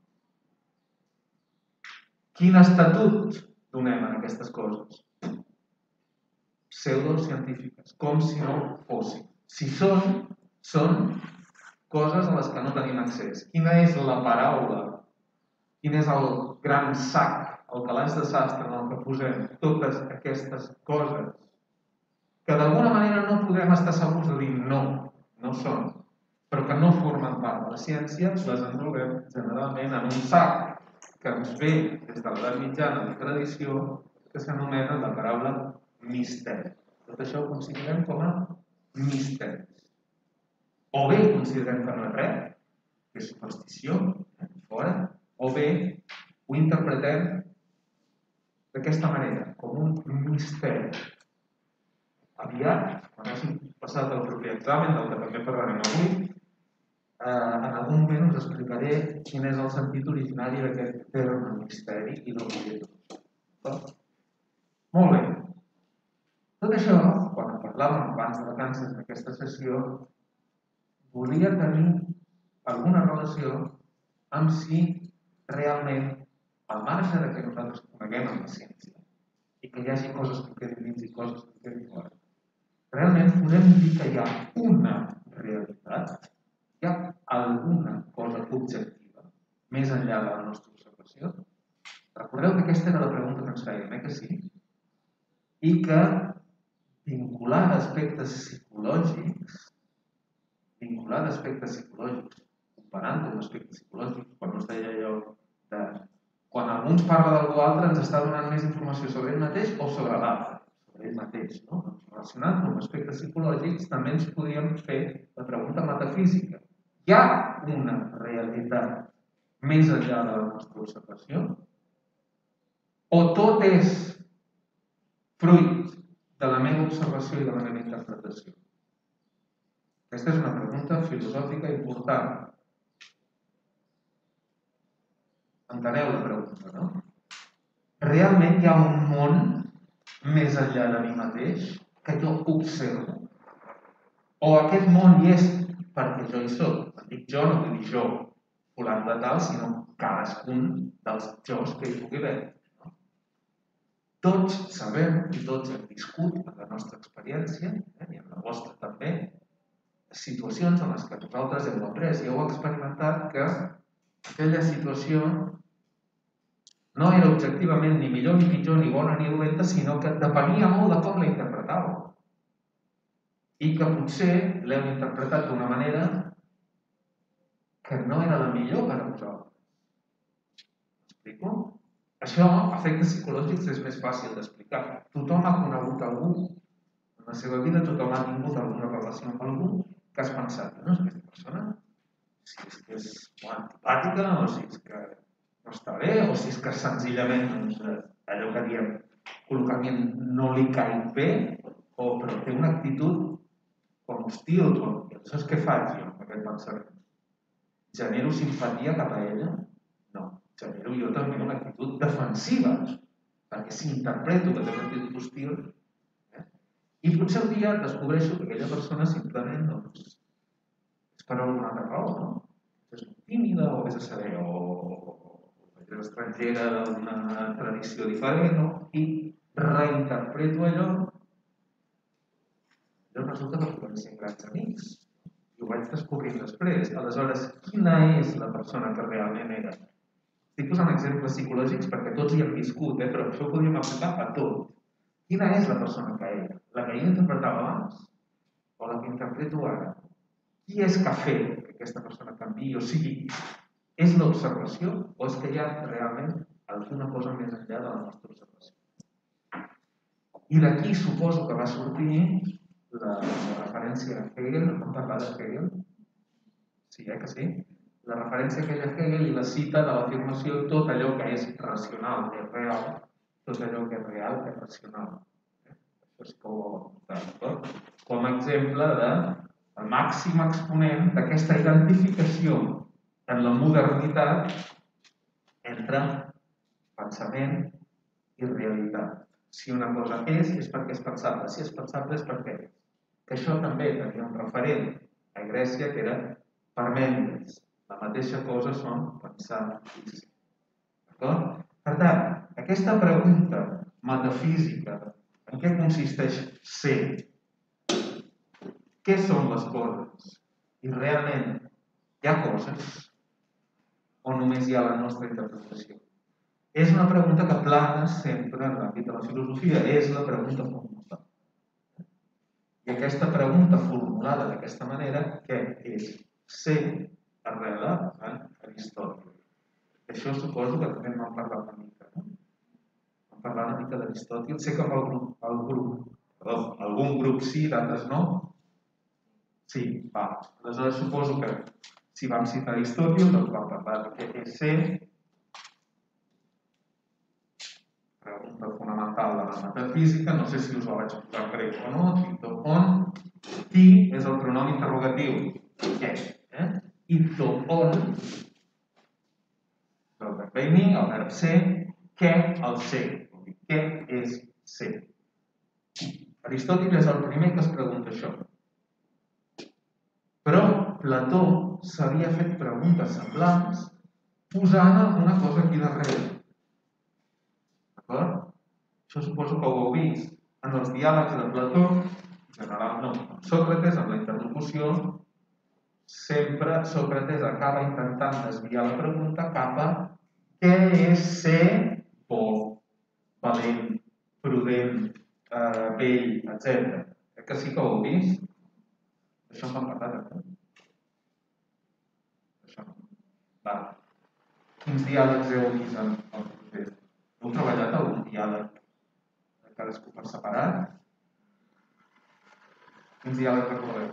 Quin estatut donem a aquestes coses? Pseudocientífiques, com si no fossin. Si són, són coses a les que no tenim accés. Quina és la paraula? Quin és el gran sac, el calaix de sastre en el que posem totes aquestes coses que d'alguna manera no podem estar segurs de dir no, no són, però que no formen part de la ciència, les englobem generalment en un sac que ens ve des de l'edat mitjana de tradició que s'anomena la paraula misteri. Tot això ho considerem com a misteris. O bé considerem que no és res, que és superstició, fora, o bé ho interpretem d'aquesta manera, com un misteri. Aviat, quan hagi passat el proper examen, del que també parlarem avui, eh, en algun moment us explicaré quin és el sentit originari d'aquest terme misteri i no vull dir-ho. Molt bé. Tot això, quan parlàvem abans de vacances d'aquesta sessió, volia tenir alguna relació amb si realment, al marge de que nosaltres coneguem amb la ciència i que hi hagi coses que quedin dins i coses que quedin fora, realment podem dir que hi ha una realitat, hi ha alguna cosa objectiva més enllà de la nostra observació? Recordeu que aquesta era la pregunta que ens fèiem, eh que sí? I que vincular aspectes psicològics, vincular aspectes psicològics, comparant amb aspectes psicològics, quan us deia jo de quan algú ens parla d'algú altre ens està donant més informació sobre ell mateix o sobre l'altre, sobre ell mateix, no? Relacionant amb aspectes psicològics també ens podríem fer la pregunta metafísica. Hi ha una realitat més enllà de la nostra observació? O tot és fruit de la meva observació i de la meva interpretació? Aquesta és una pregunta filosòfica important. Enteneu la pregunta, no? Realment hi ha un món més enllà de mi mateix que jo observo? O aquest món hi és perquè jo hi soc? Quan dic jo, no vull dir jo, fulant de tal, sinó cadascun dels jos que hi pugui haver. No? Tots sabem i tots hem viscut en la nostra experiència, eh, i en la vostra també, situacions en les que vosaltres heu après i heu experimentat que aquella situació no era objectivament ni millor ni pitjor, ni bona ni dolenta, sinó que depenia molt de com la interpretàveu. I que potser l'heu interpretat d'una manera que no era la millor per a vosaltres. M'explico? Això, efectes psicològics, és més fàcil d'explicar. Tothom ha conegut algú. En la seva vida tothom ha tingut alguna relació amb algú que has pensat, no és aquesta persona? Si és que és molt antipàtica, o si és que no està bé, o si és que senzillament doncs, allò que diem col·locament no li caic bé, o però té una actitud com hostil, com, aleshores què faig jo amb aquest pensament? Genero simpatia cap a ella? No, genero jo també una actitud defensiva, perquè si interpreto que té una actitud hostil, eh? I potser un dia descobreixo que aquella persona simplement doncs, és per alguna altra raó, no? És molt tímida, o és a saber, o és estrangera d'una tradició diferent, no? I reinterpreto allò. Llavors resulta que podem ser grans amics. I ho vaig descobrir després. Aleshores, quina és la persona que realment era? Estic posant exemples psicològics perquè tots hi hem viscut, eh? Però això ho podríem aplicar a tot. Quina és la persona que era? La que jo interpretava abans? O la que interpreto ara? Qui és que ha fet que aquesta persona canviï? O sigui, és l'observació o és que hi ha realment alguna cosa més enllà de la nostra observació? I d'aquí suposo que va sortir la, la referència a Hegel. Hem parlat de Hegel? Sí, eh que sí? La referència que hi ha a Hegel i la cita de l'afirmació tot allò que és racional és real, tot allò que és real és racional. Això sí que ho vol mostrar, com a exemple del màxim exponent d'aquesta identificació en la modernitat entre pensament i realitat. Si una cosa és, és perquè és pensable. Si és pensable, és perquè és. Que això també tenia un referent a Grècia, que era Parmènides. La mateixa cosa són pensar i ser. D'acord? Per tant, aquesta pregunta metafísica, en què consisteix ser? Què són les coses? I realment hi ha coses o només hi ha la nostra interpretació? És una pregunta que plana sempre en l'àmbit de la filosofia, és la pregunta fonamental. I aquesta pregunta formulada d'aquesta manera, què és ser, arrela en Aristòtil. Això suposo que també m'han parlat una mica, no? M'han parlat una mica d'Aristòtil. Sé que el grup, el grup, perdó, algun grup sí, d'altres no. Sí, va. Aleshores suposo que si vam citar Aristòtil, doncs vam parlar de què és ser, pregunta fonamental de la metafísica, no sé si us la vaig posar en grec o no, to on, qui és el pronom interrogatiu, què, eh? I to on, el verb venir, el verb ser, què el ser, què és ser. Aristòtil és el primer que es pregunta això. Però Plató s'havia fet preguntes semblants posant alguna cosa aquí darrere. D'acord? Això suposo que ho heu vist en els diàlegs de Plató, en general no, amb Sòcrates, amb la interlocució, sempre Sòcrates acaba intentant desviar la pregunta cap a què és ser bo, valent, prudent, eh, vell, etcètera. Crec que sí que ho heu vist? Això m'ha parlat aquí. Això no. Va. Quins diàlegs heu vist en el procés? Heu treballat algun diàleg de cadascú per separat? Quins diàlegs recordeu?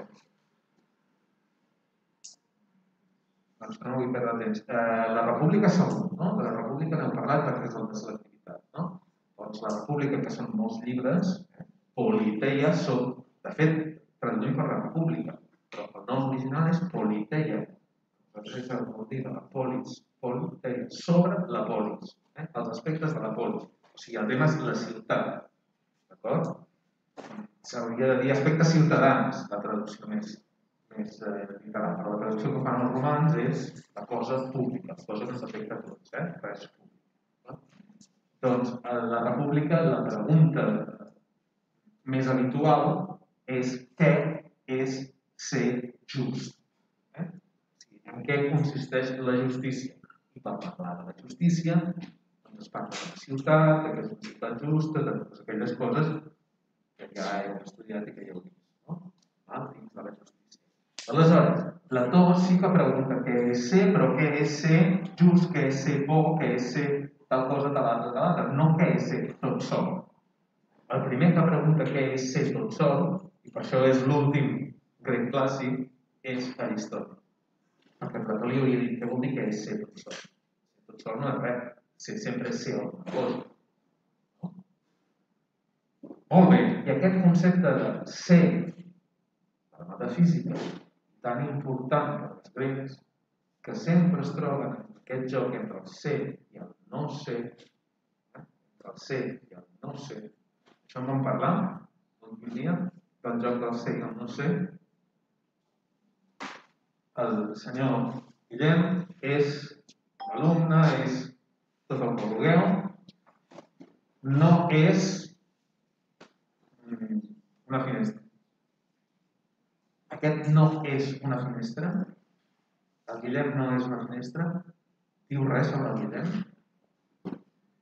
Doncs que no vull perdre temps. Eh, la república segur, no? De la república n'heu parlat perquè és el de selectivitat, no? Doncs la república, que són molts llibres, Politeia, són, de fet, traduïm per la república, però el nom original és Politeia. Doncs és el vol dir de la polis, Politeia, sobre la polis, eh? Els aspectes de la polis. O sigui, el tema és la ciutat, d'acord? S'hauria de dir aspectes ciutadans, la traducció més, més eh, literal. Però la traducció que fan els romans és la cosa pública, la cosa que s'afecta a tots, eh? Res públic. No? Doncs, a la república, la pregunta més habitual és què és ser just? Eh? En què consisteix la justícia? I per parlar de la justícia, doncs es parla de la ciutat, de que és una ciutat justa, de totes aquelles coses que ja heu estudiat i que ja heu vist, no? Ah, dins de la justícia. Aleshores, Plató sí que pregunta què és ser, però què és ser just, què és ser bo, què és ser tal cosa, tal altra, tal altra, no què és ser tot sol. El primer que pregunta què és ser tot sol, i per això és l'últim grec clàssic, és Aristòtil. Perquè Plató li hauria dit què vol dir que és ser tot sol. Ser tot sol no és res, ser sempre és ser alguna cosa. Molt bé, i aquest concepte de ser, de la metafísica, tan important per als grecs, que sempre es troben en aquest joc entre el ser i el no ser, eh? entre el ser i el no ser. Això en vam parlar l'últim dia, del joc del ser i el no ser. El senyor Guillem és l'alumne, és tot el que vulgueu, no és una finestra. Aquest no és una finestra. El Guillem no és una finestra. Diu res sobre el Guillem?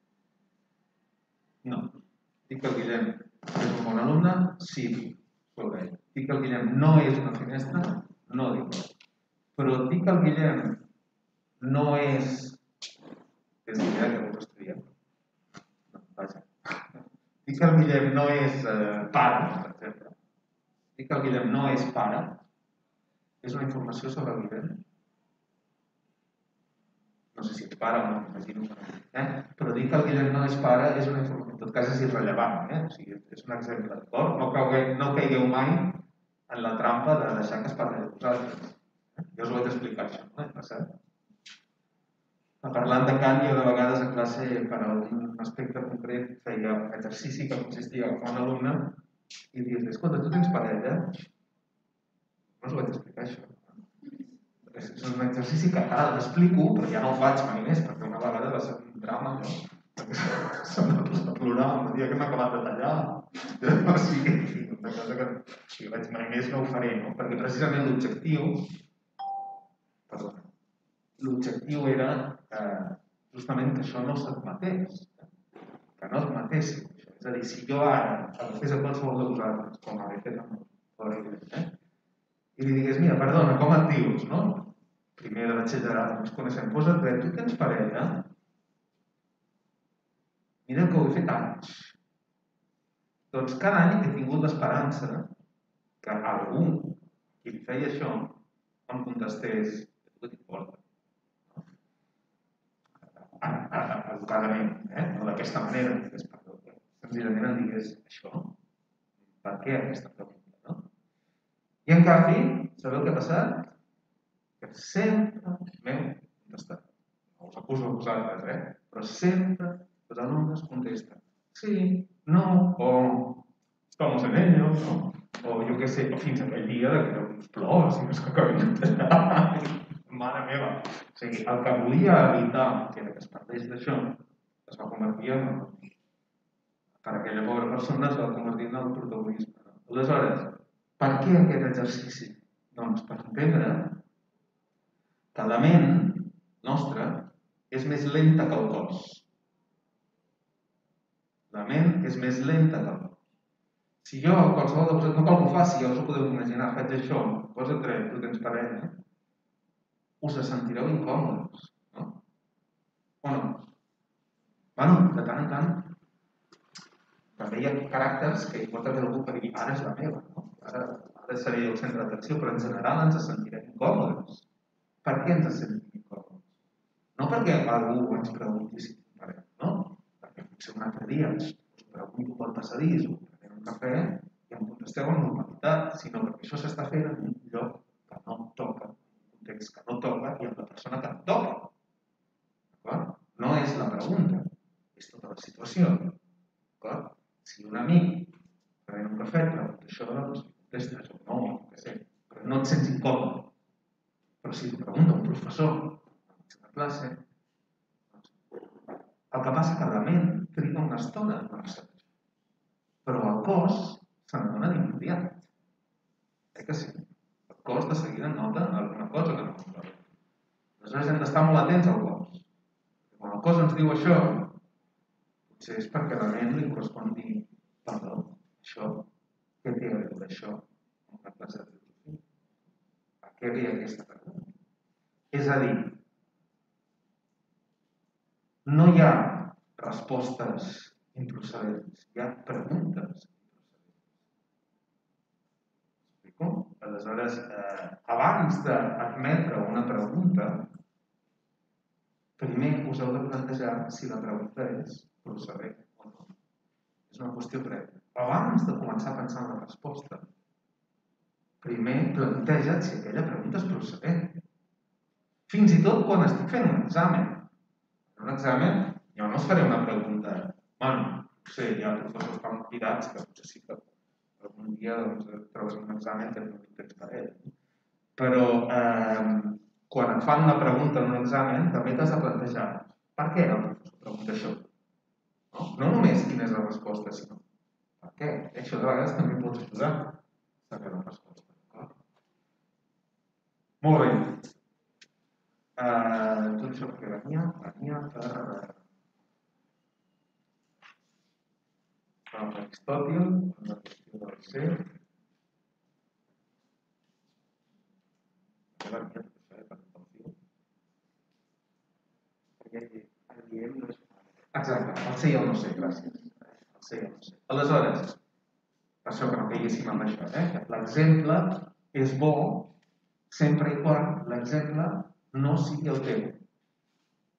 No. Dic que el Guillem és un bon alumne? Sí, sobre ell. Dic que el Guillem no és una finestra? No dic res. Però dic que el Guillem no és... És l'idea que vos estudieu. No, vaja. Dic que el Guillem no és eh, pare, per exemple. Dic que el Guillem no és pare. És una informació sobre el Guillem? no sé si ets pare o no, imagino que no. Eh? Però dir que el Guillem no és pare és una informació, en tot cas és irrellevant, eh? O sigui, és un exemple, d'acord? No, caigueu, no caigueu mai en la trampa de deixar que es parli de vosaltres. Eh? Jo us ho vaig explicar, això, no? Per cert. Parlant de Kant, jo de vegades a classe, per a un aspecte concret, feia exercici que consistia en un alumne i dir-li, escolta, tu tens parella? No us ho vaig explicar, això. És un exercici que ara l'explico, però ja no el faig mai més, perquè una vegada va ser un drama, no? Perquè se'm va posar a plorar el dia que m'ha acabat de tallar. O sigui, una cosa que si vaig mai més no ho faré, no? Perquè precisament l'objectiu... Perdona. L'objectiu era eh, justament que això no s'admetés, que no admetéssim això. És a dir, si jo ara agafés a qualsevol de vosaltres, com a fet amb eh, i li digués, mira, perdona, com et dius, no? Primer de batxillerat, ens coneixem, posa't bé, tu tens parella? Mira que ho he fet anys. Doncs cada any he tingut l'esperança que algú qui li feia això em contestés, què t'importa? Educadament, eh? No d'aquesta manera, digués, perdó, senzillament em digués això. Per què aquesta pregunta, no? I en canvi, sabeu què ha passat? Que sempre m'heu contestat. No us acuso a vosaltres, eh? Però sempre els alumnes contesten sí, no, o estamos en ello, no? O jo què sé, o fins aquell dia que us plou, si no és que acabem mare meva. O sigui, el que volia evitar que es parlés d'això es va convertir en... Per aquella pobra persona es va convertir en el protagonisme. No? Aleshores, per què aquest exercici? Doncs per entendre que la ment nostra és més lenta que el cos. La ment és més lenta que el cos. Si jo, qualsevol de vosaltres, no cal que ho faci, ja us ho podeu imaginar, faig això, posa't dret, tu tens parella, us sentireu incòmodes, no? O no? Bueno, de tant en tant, també hi ha caràcters que hi pot haver algú que digui, ara és la meva, no? Ara, ara seré el centre d'atenció, però en general ens sentirem incòmodes. Per què ens sentim incòmodes? No perquè algú ens pregunti si tenim parella, no? Perquè potser un altre dia us pregunto pel passadís o prenent un cafè i em contesteu amb normalitat, sinó perquè això s'està fent en un lloc que no toca, un context que no toca i amb la persona que no toca. D'acord? No és la pregunta, és tota la situació. D'acord? Si un amic prenent un cafè et pregunta això, doncs contestes o no, no què sé, però no et sents incòmode. Però si t'ho pregunta un professor a la classe, el que passa que la ment triga una estona en donar-se, però el cos se n'adona d'immediat. Eh que sí? El cos de seguida nota alguna cosa que no nota. Aleshores hem d'estar molt atents al cos. Quan el cos ens diu això, potser és perquè la ment li correspon dir, perdó, això, què té a veure això amb una classe de filosofia? A què ve aquesta pregunta? És a dir, no hi ha respostes improcedents, hi ha preguntes improcedents. Aleshores, eh, abans d'admetre una pregunta, primer us heu de plantejar si la pregunta és procedent o no. És una qüestió prèvia. Abans de començar a pensar en la resposta, primer planteja't si aquella pregunta és procedent. Fins i tot quan estic fent un examen. En un examen, jo no us faré una pregunta. Bueno, no sé, hi ha professors tan pirats que potser sí que algun dia doncs, trobes un examen que no tens per ell. Però eh, quan et fan una pregunta en un examen, també t'has de plantejar per què el professor pregunta això? No, no només quina és la resposta, sinó per què? Això de vegades també pots ajudar a saber la resposta. Molt bé. Uh, tot això perquè venia, venia per, per Aristòtil, la qüestió del ser. Què venia tot això, eh, per Aristòtil? Perquè el diem no és... Exacte, el ser i el no ser, gràcies. El ser i el no ser. Aleshores, per això que no caiguéssim amb això, eh? L'exemple és bo sempre i quan l'exemple no sigui el teu.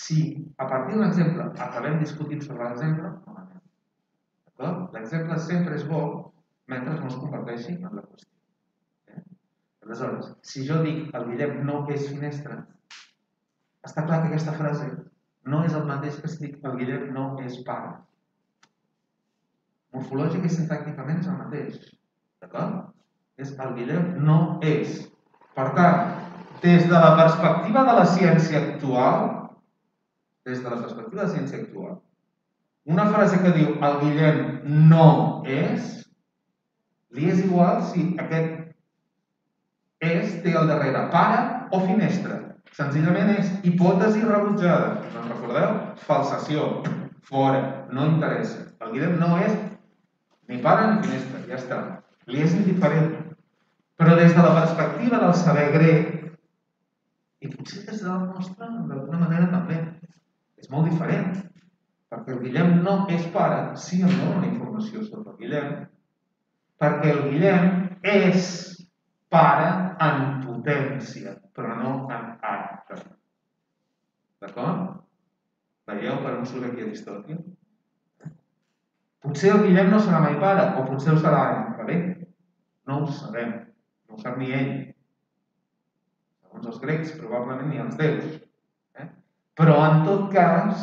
Si a partir d'un exemple acabem discutint sobre l'exemple, malament. D'acord? L'exemple sempre és bo mentre no es converteixi en la qüestió. Eh? Aleshores, si jo dic el Guillem no és finestra, està clar que aquesta frase no és el mateix que si dic el Guillem no és pare. Morfològic i sintàcticament és el mateix. D'acord? És el Guillem no és. Per tant, des de la perspectiva de la ciència actual, des de la perspectiva de la ciència actual, una frase que diu el Guillem no és, li és igual si aquest és té al darrere pare o finestra. Senzillament és hipòtesi rebutjada. Us en recordeu? Falsació. Fora. No interessa. El Guillem no és ni pare ni finestra. Ja està. Li és indiferent. Però des de la perspectiva del saber grec, i potser des de la nostra, d'alguna manera també, és molt diferent. Perquè el Guillem no és pare, sí em dona una informació sobre el Guillem, perquè el Guillem és pare en potència, però no en acte. D'acord? Veieu per on surt aquí Aristòtil? Potser el Guillem no serà mai pare, o potser ho serà ell, bé? No ho sabem, no ho sap ni ell. Segons els grecs, probablement ni els déus. Eh? Però en tot cas,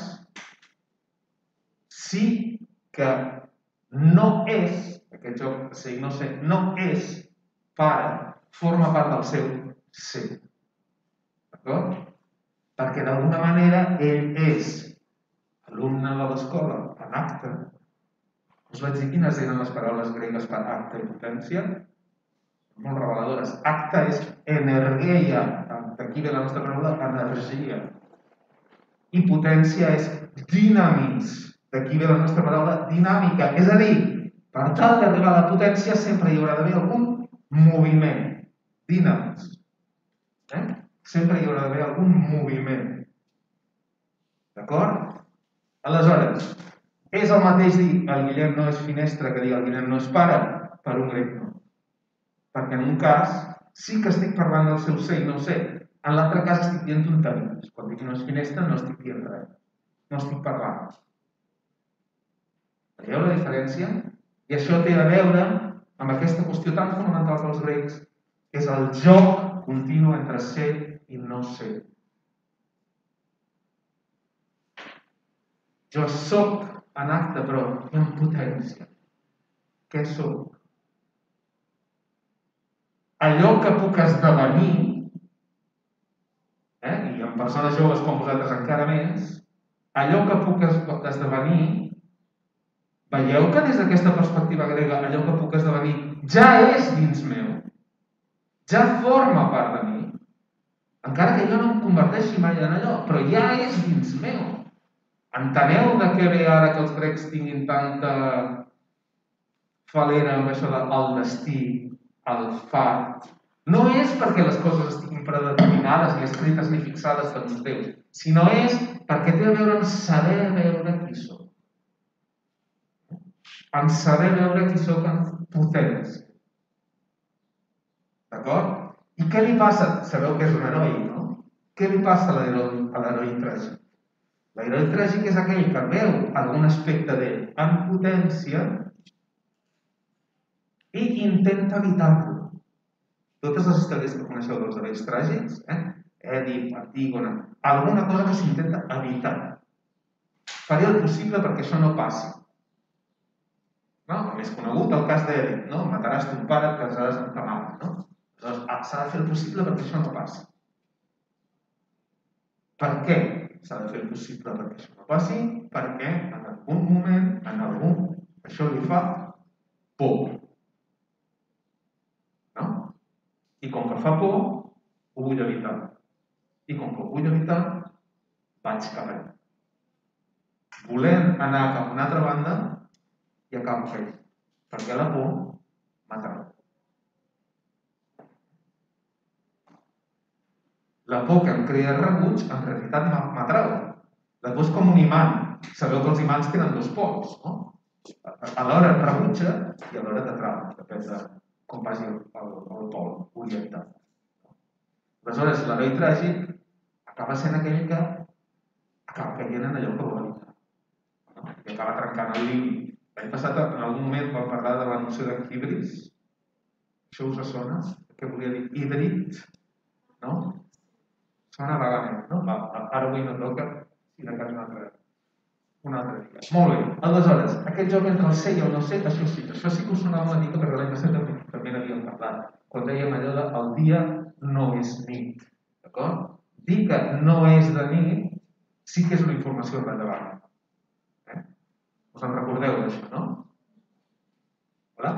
sí que no és, aquest joc de ser i no ser, no és pare, forma part del seu ser. D'acord? Perquè d'alguna manera ell és alumne de l'escola en acte. Us vaig dir quines eren les paraules gregues per acte i potència? Molt reveladores. Acte és energeia, d'aquí ve la nostra paraula energia. I potència és dinamis, d'aquí ve la nostra paraula dinàmica. És a dir, per tal d'arribar a la potència sempre hi haurà d'haver algun moviment. Dinamis. Eh? Sempre hi haurà d'haver algun moviment. D'acord? Aleshores, és el mateix dir el Guillem no és finestra que dir el Guillem no és pare? Per un grec no. Perquè en un cas sí que estic parlant del seu ser i no ho sé. En l'altre cas estic dient tonteries. Quan dic no és finestra no estic dient res. No estic parlant. Veieu la diferència? I això té a veure amb aquesta qüestió tan fonamental pels grecs, que és el joc continu entre ser i no ser. Jo soc en acte, però en potència. Què soc? Allò que puc esdevenir, eh? I en persones joves com vosaltres encara més, allò que puc esdevenir, veieu que des d'aquesta perspectiva grega allò que puc esdevenir ja és dins meu, ja forma part de mi, encara que jo no em converteixi mai en allò, però ja és dins meu. Enteneu de què ve ara que els grecs tinguin tanta falera amb això del destí, el fat? No és perquè les coses estiguin predeterminades, ni escrites, ni fixades per uns déus, sinó és perquè té a veure amb saber veure qui soc. En saber veure qui soc en potència. D'acord? I què li passa? Sabeu que és un heroi, no? Què li passa a l'heroi tràgic? L'heroi tràgic és aquell que veu algun aspecte d'ell en potència i intenta evitar-lo. Totes les històries que coneixeu dels herois tràgics, eh? Èdip, Antígona, alguna cosa que s'intenta evitar. Faré el possible perquè això no passi. No? El més conegut, el cas d'Èdip, no? Mataràs ton pare, et casaràs amb ta mare, no? Aleshores, s'ha de fer el possible perquè això no passi. Per què s'ha de fer el possible perquè això no passi? Perquè en algun moment, en algun, això li fa por. No? I com que fa por, ho vull evitar. I com que ho vull evitar, vaig cap allà. Volent anar cap a una altra banda, i acabo fent. Perquè la por matarà. La por que em crea rebuig, en realitat m'atrau. La por és com un imant. Sabeu que els imants tenen dos pols, no? Alhora et rebutja i alhora t'atrau. Depèn de com vagi el, el, el pol orientat. Aleshores, l'heroi tràgic acaba sent aquell que acaba caient en allò que vol evitar. I acaba trencant el límit. L'any passat, en algun moment, vam parlar de la noció de híbris. Això us sona? Què volia dir? Híbrid? No? Sona vagament, no? Va, ara avui no toca, si de cas un altre, un altre dia. Molt bé. Aleshores, aquest joc entre el ser i el no ser, això sí, això sí que us sonava una mica, perquè l'any passat també, també n'havíem parlat. Quan dèiem allò de el dia no és nit. D'acord? Dir que no és de nit sí que és una informació rellevant. Eh? Us en recordeu d'això, no? Hola?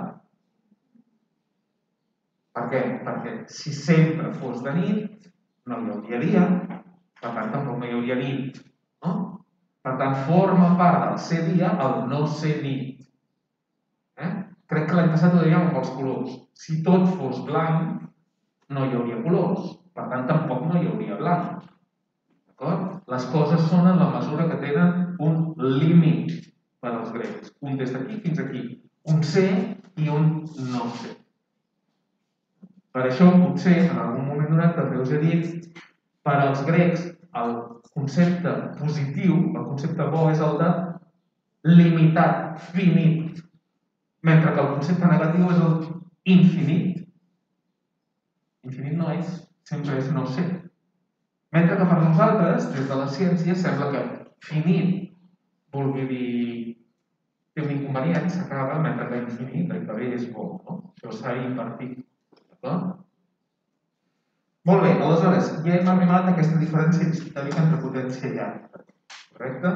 Per què? Perquè si sempre fos de nit, no hi hauria dia, per tant tampoc no hi hauria nit. No? Per tant, forma part del ser dia el no ser nit. Eh? Crec que l'any passat ho dèiem amb els colors. Si tot fos blanc, no hi hauria colors. Per tant, tampoc no hi hauria blanc. Les coses són en la mesura que tenen un límit per als grecs. Un des d'aquí fins aquí. Un ser i un no ser. Per això, potser, en algun moment donat, també us he dit, per als grecs, el concepte positiu, el concepte bo, és el de limitat, finit, mentre que el concepte negatiu és el infinit. Infinit no és, sempre és no ser. Mentre que per nosaltres, des de la ciència, sembla que finit vulgui dir té un inconvenient, s'acaba, mentre que infinit, el que ve és bo. No? Això s'ha invertit. D'acord? Molt bé, aleshores, ja hem arribat a aquesta diferència aristotèlica entre potència i acte. Correcte?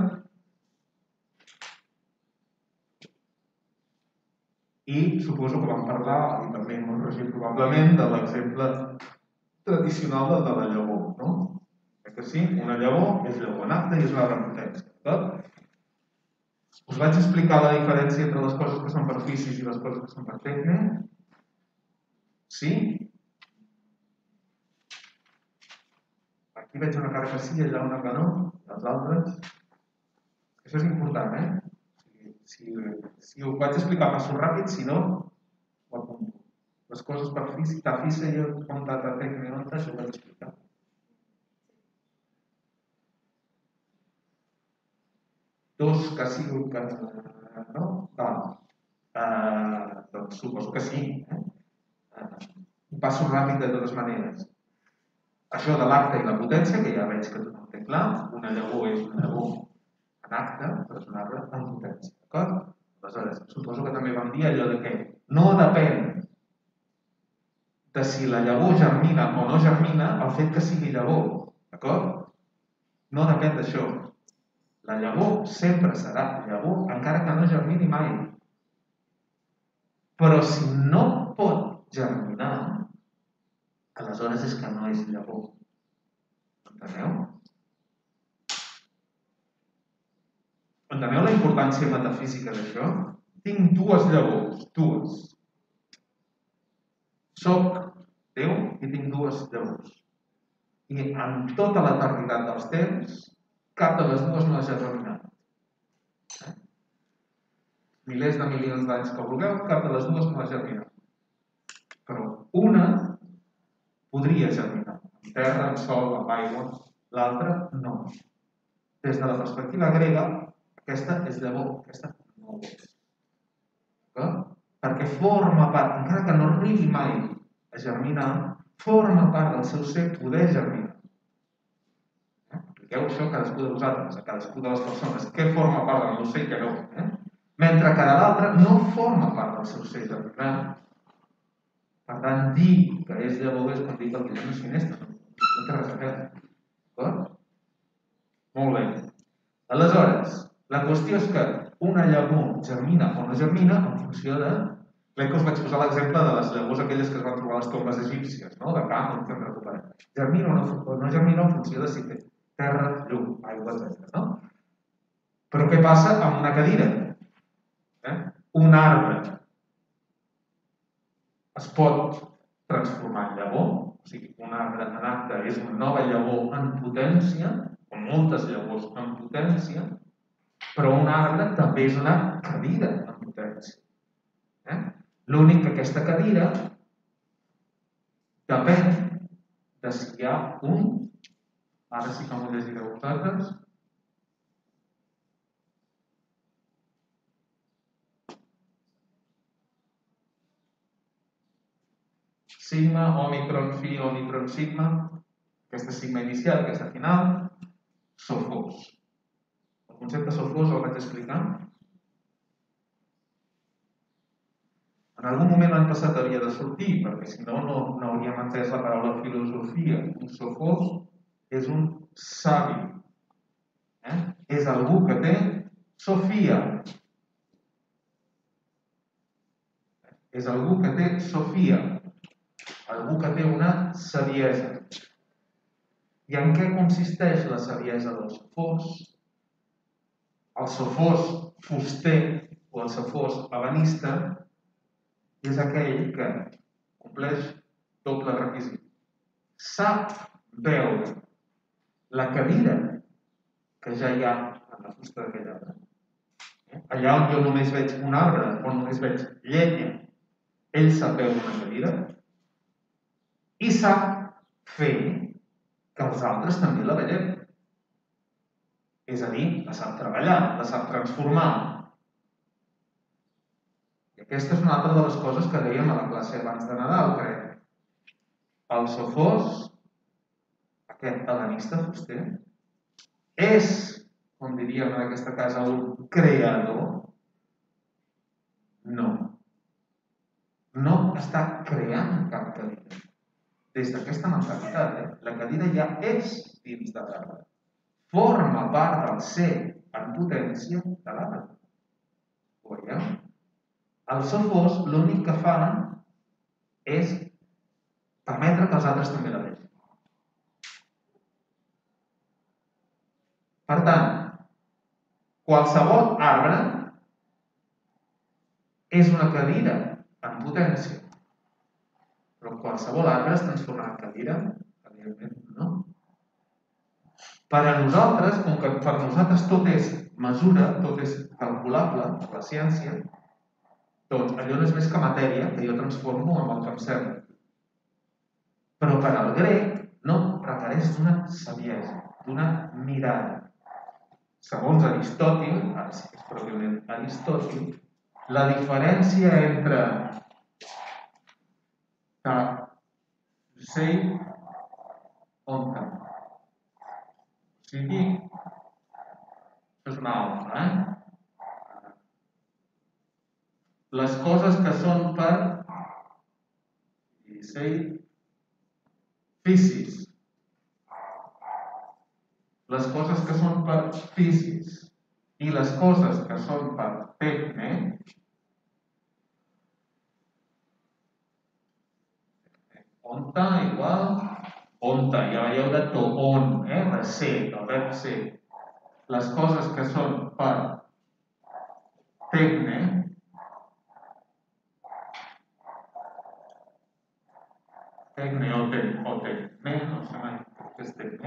I suposo que vam parlar, i també m'ho regir probablement, de l'exemple tradicional del de la llavor, no? Que sí, una llavor és llavor en acte i és una altra potència. D'acord? Us vaig explicar la diferència entre les coses que són per fisis i les coses que són per tecne. Sí? Aquí veig una cara que sí, allà una que no, les altres. Això és important, eh? Si, si ho vaig explicar passo ràpid, si no, ho apunto. Les coses per físic, ta fisa i el comptat a tecne, això ho vaig explicar. Dos que ha sigut que... no? Val. Uh, doncs suposo que sí. Eh? Uh, passo ràpid de totes maneres. Això de l'acte i la potència, que ja veig que tothom té clar, una llavor és una llavor en acte, però és un arbre en potència. D'acord? Aleshores, suposo que també vam dir allò de que no depèn de si la llavor germina o no germina el fet que sigui llavor. D'acord? No depèn d'això. La llavor sempre serà llavor, encara que no germini mai. Però si no pot germinar, aleshores és que no és llavor. Enteneu? Enteneu la importància metafísica d'això? Tinc dues llavors, dues. Soc Déu i tinc dues llavors. I en tota l'eternitat dels temps, cap de les dues no ha germinat. Eh? Milers de milions d'anys que vulgueu, cap de les dues no ha germinat. Però una podria germinar. En terra, en sol, en aigua. L'altra no. Des de la perspectiva grega, aquesta és llavor, aquesta no ho és. Eh? Perquè forma part, encara que no arribi mai a germinar, forma part del seu ser poder germinar. Expliqueu això a cadascú de vosaltres, a cadascú de les persones. Què forma part del meu ser i què no? Eh? Mentre que de l'altre no forma part del seu ser germinar. Per tant, dir que és llavor és com dir que el que no és finestra. No té res a fer. D'acord? Molt bé. Aleshores, la qüestió és que una llavor germina o no germina en funció de... Crec que us vaig posar l'exemple de les llavors aquelles que es van trobar a les tombes egípcies, no? De camp, on fem recuperar. Germina o no, no germina en funció de si té terra, llum, aigua, etcètera. No? Però què passa amb una cadira? Eh? Un arbre es pot transformar en llavor, o sigui, un arbre en acte és una nova llavor en potència, o moltes llavors en potència, però un arbre també és una cadira en potència. Eh? L'únic que aquesta cadira depèn de si hi ha un, ara sí que m'ho llegireu vosaltres, sigma, òmicron, fi, òmicron, sigma, aquesta sigma inicial, aquesta final, sofós. El concepte sofós el vaig explicar. En algun moment l'any passat havia de sortir, perquè si no, no, no hauríem entès la paraula filosofia. Un sofós és un savi. Eh? És algú que té sofia. És algú que té sofia. Algú que té una saviesa. I en què consisteix la saviesa del sofós? El sofós fuster o el sofós ebenista és aquell que compleix doble requisit. Sap veure la cadira que ja hi ha en la fusta d'aquell arbre. Allà on jo només veig un arbre, on només veig llenya, ell sap veure una cadira i sap fer que els altres també la veiem. És a dir, la sap treballar, la sap transformar. I aquesta és una altra de les coses que dèiem a la classe abans de Nadal, crec. El sofós, aquest ebenista fuster, és, com diríem en aquesta casa, un creador? No. No està creant cap cadira. Des d'aquesta mentalitat, eh? La cadira ja és dins de l'arbre. Forma part del ser en potència de l'arbre. Ho veieu? El sofós l'únic que fa és permetre que els altres també la vegin. Per tant, qualsevol arbre és una cadira en potència. Però qualsevol arbre es transforma en cadira? Evidentment, no. Per a nosaltres, com que per nosaltres tot és mesura, tot és calculable, la ciència, doncs allò no és més que matèria que jo transformo en el que em sembla. Però per al grec no requereix d'una saviesa, d'una mirada. Segons Aristòtil, ara sí que és pròpiament Aristòtil, la diferència entre que sei on tant. O sigui, això és una altra, eh? Les coses que són per sei fisis. Les coses que són per fisis i les coses que són per tecne onta igual onta, ja veieu de to, on, eh? De ser, del verb ser. Les coses que són per tecne tecne o tecne, o tecne, no sé mai què és tecne.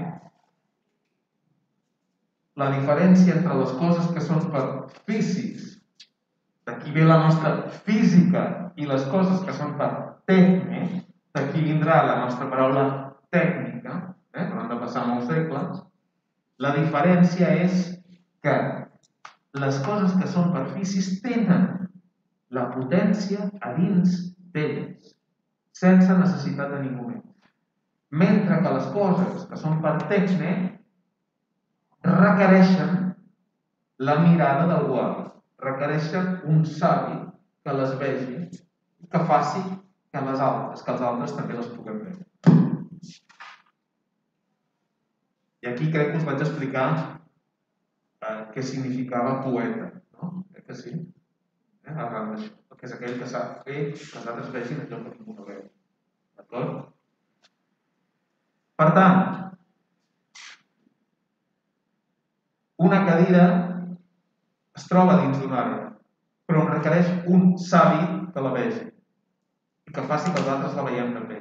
La diferència entre les coses que són per fisis, d'aquí ve la nostra física, i les coses que són per tecne, d'aquí vindrà la nostra paraula tècnica, eh? Però han de passar molts segles. La diferència és que les coses que són per fisis tenen la potència a dins d'elles, sense necessitat de ningú més. Mentre que les coses que són per tecne requereixen la mirada d'algú altre, requereixen un savi que les vegi i que faci que les altres, que els altres també les puguem veure. I aquí crec que us vaig explicar eh, què significava poeta, no? Crec que sí, eh? Arran d'això, que és aquell que sap fer que els altres vegin allò que ningú no veu. D'acord? Per tant, una cadira es troba dins d'un arbre, però requereix un savi que la vegi i que faci que els altres la veiem també.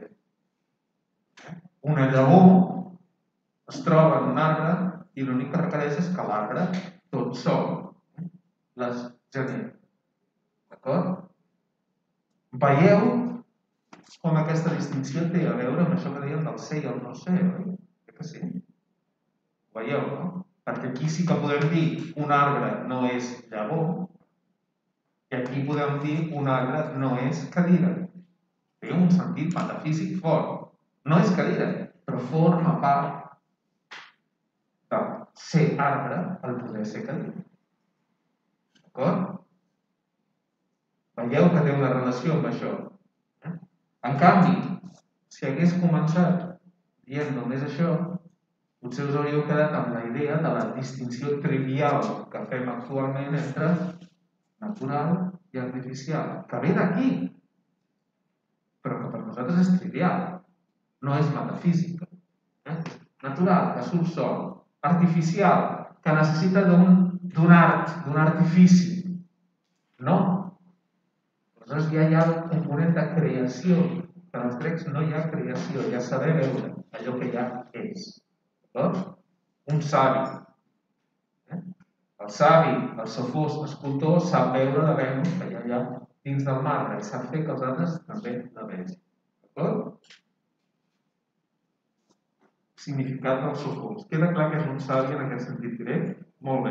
Una llavor es troba en un arbre i l'únic que requereix és que l'arbre tot sol les genera. D'acord? Veieu com aquesta distinció té a veure amb això que dèiem del ser i el no ser, oi? Crec que sí. Veieu, no? Perquè aquí sí que podem dir un arbre no és llavor i aquí podem dir un arbre no és cadira. Sí? un sentit metafísic fort. No és cadira, però forma part de ser arbre el poder ser cadira. D'acord? Veieu que té una relació amb això. En canvi, si hagués començat dient només això, potser us hauríeu quedat amb la idea de la distinció trivial que fem actualment entre natural i artificial, que ve d'aquí, però que per nosaltres és trivial, no és metafísica. Eh? Natural, que surt sol. Artificial, que necessita d'un art, d'un artifici. No. Aleshores ja hi ha el component de creació, que en els grecs no hi ha creació, hi ha saber veure allò que ja és. Un savi. Eh? El savi, el sofós escultor, sap veure la Venus que hi ha allà dins del marbre i sap fer que els altres també la vegin. D'acord? Significat del sofós. Queda clar que és un savi en aquest sentit grec? Molt bé.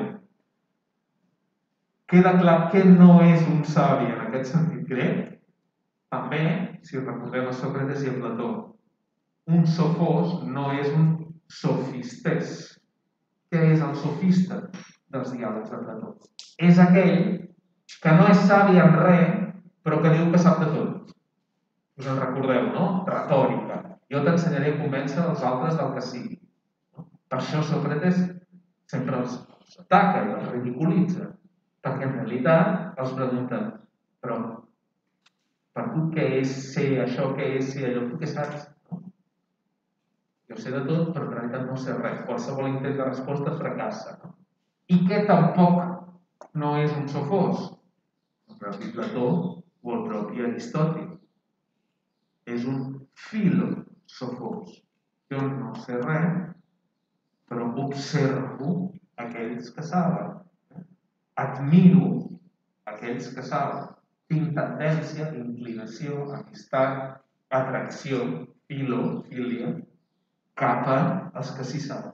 Queda clar que no és un savi en aquest sentit grec? També, si recordem a Sòcrates i a Plató, un sofós no és un sofistès. Què és el sofista dels diàlegs de Plató? És aquell que no és savi en res, però que diu que sap de tot. Us en recordeu, no? Retòrica. Jo t'ensenyaré a convèncer els altres del que sigui. Per això Sòcrates sempre els ataca i els ridiculitza, perquè en realitat els pregunta, però per tu què és ser això, què és ser allò, tu què saps? Jo sé de tot, però en realitat no sé res. Qualsevol intent de resposta fracassa. I què tampoc no és un sofós? El propi Plató o el propi Aristòtil. És un filosofós. Jo no sé res, però observo aquells que saben. Admiro aquells que saben. Tinc tendència, inclinació, amistat, atracció, filo, filia, cap als que sí saben.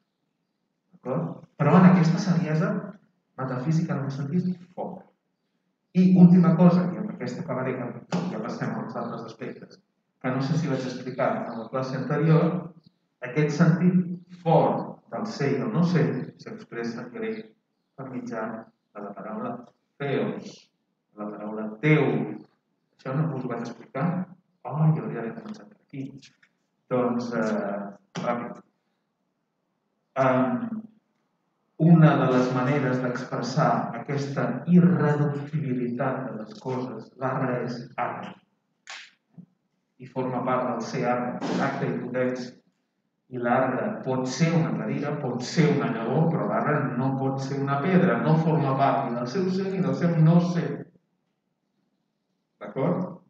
Però en aquesta saviesa metafísica en un sentit fort. I última cosa, i amb aquesta acabaré, que ja passem als altres aspectes, que no sé si vaig explicar en la classe anterior, aquest sentit fort del ser i el no ser s'expressa en grec per mitjà de la paraula theos, de la paraula Déu. Això no us ho vaig explicar? Oh, jo hauria d'haver començat per aquí. Doncs, eh, ràpid. Um, Una de les maneres d'expressar aquesta irreductibilitat de les coses, l'arbre és arbre. I forma part del ser arbre, acte i potència. I l'arbre pot ser una cadira, pot ser una llavor, però l'arbre no pot ser una pedra, no forma part ni del seu ser ni del seu no ser. D'acord?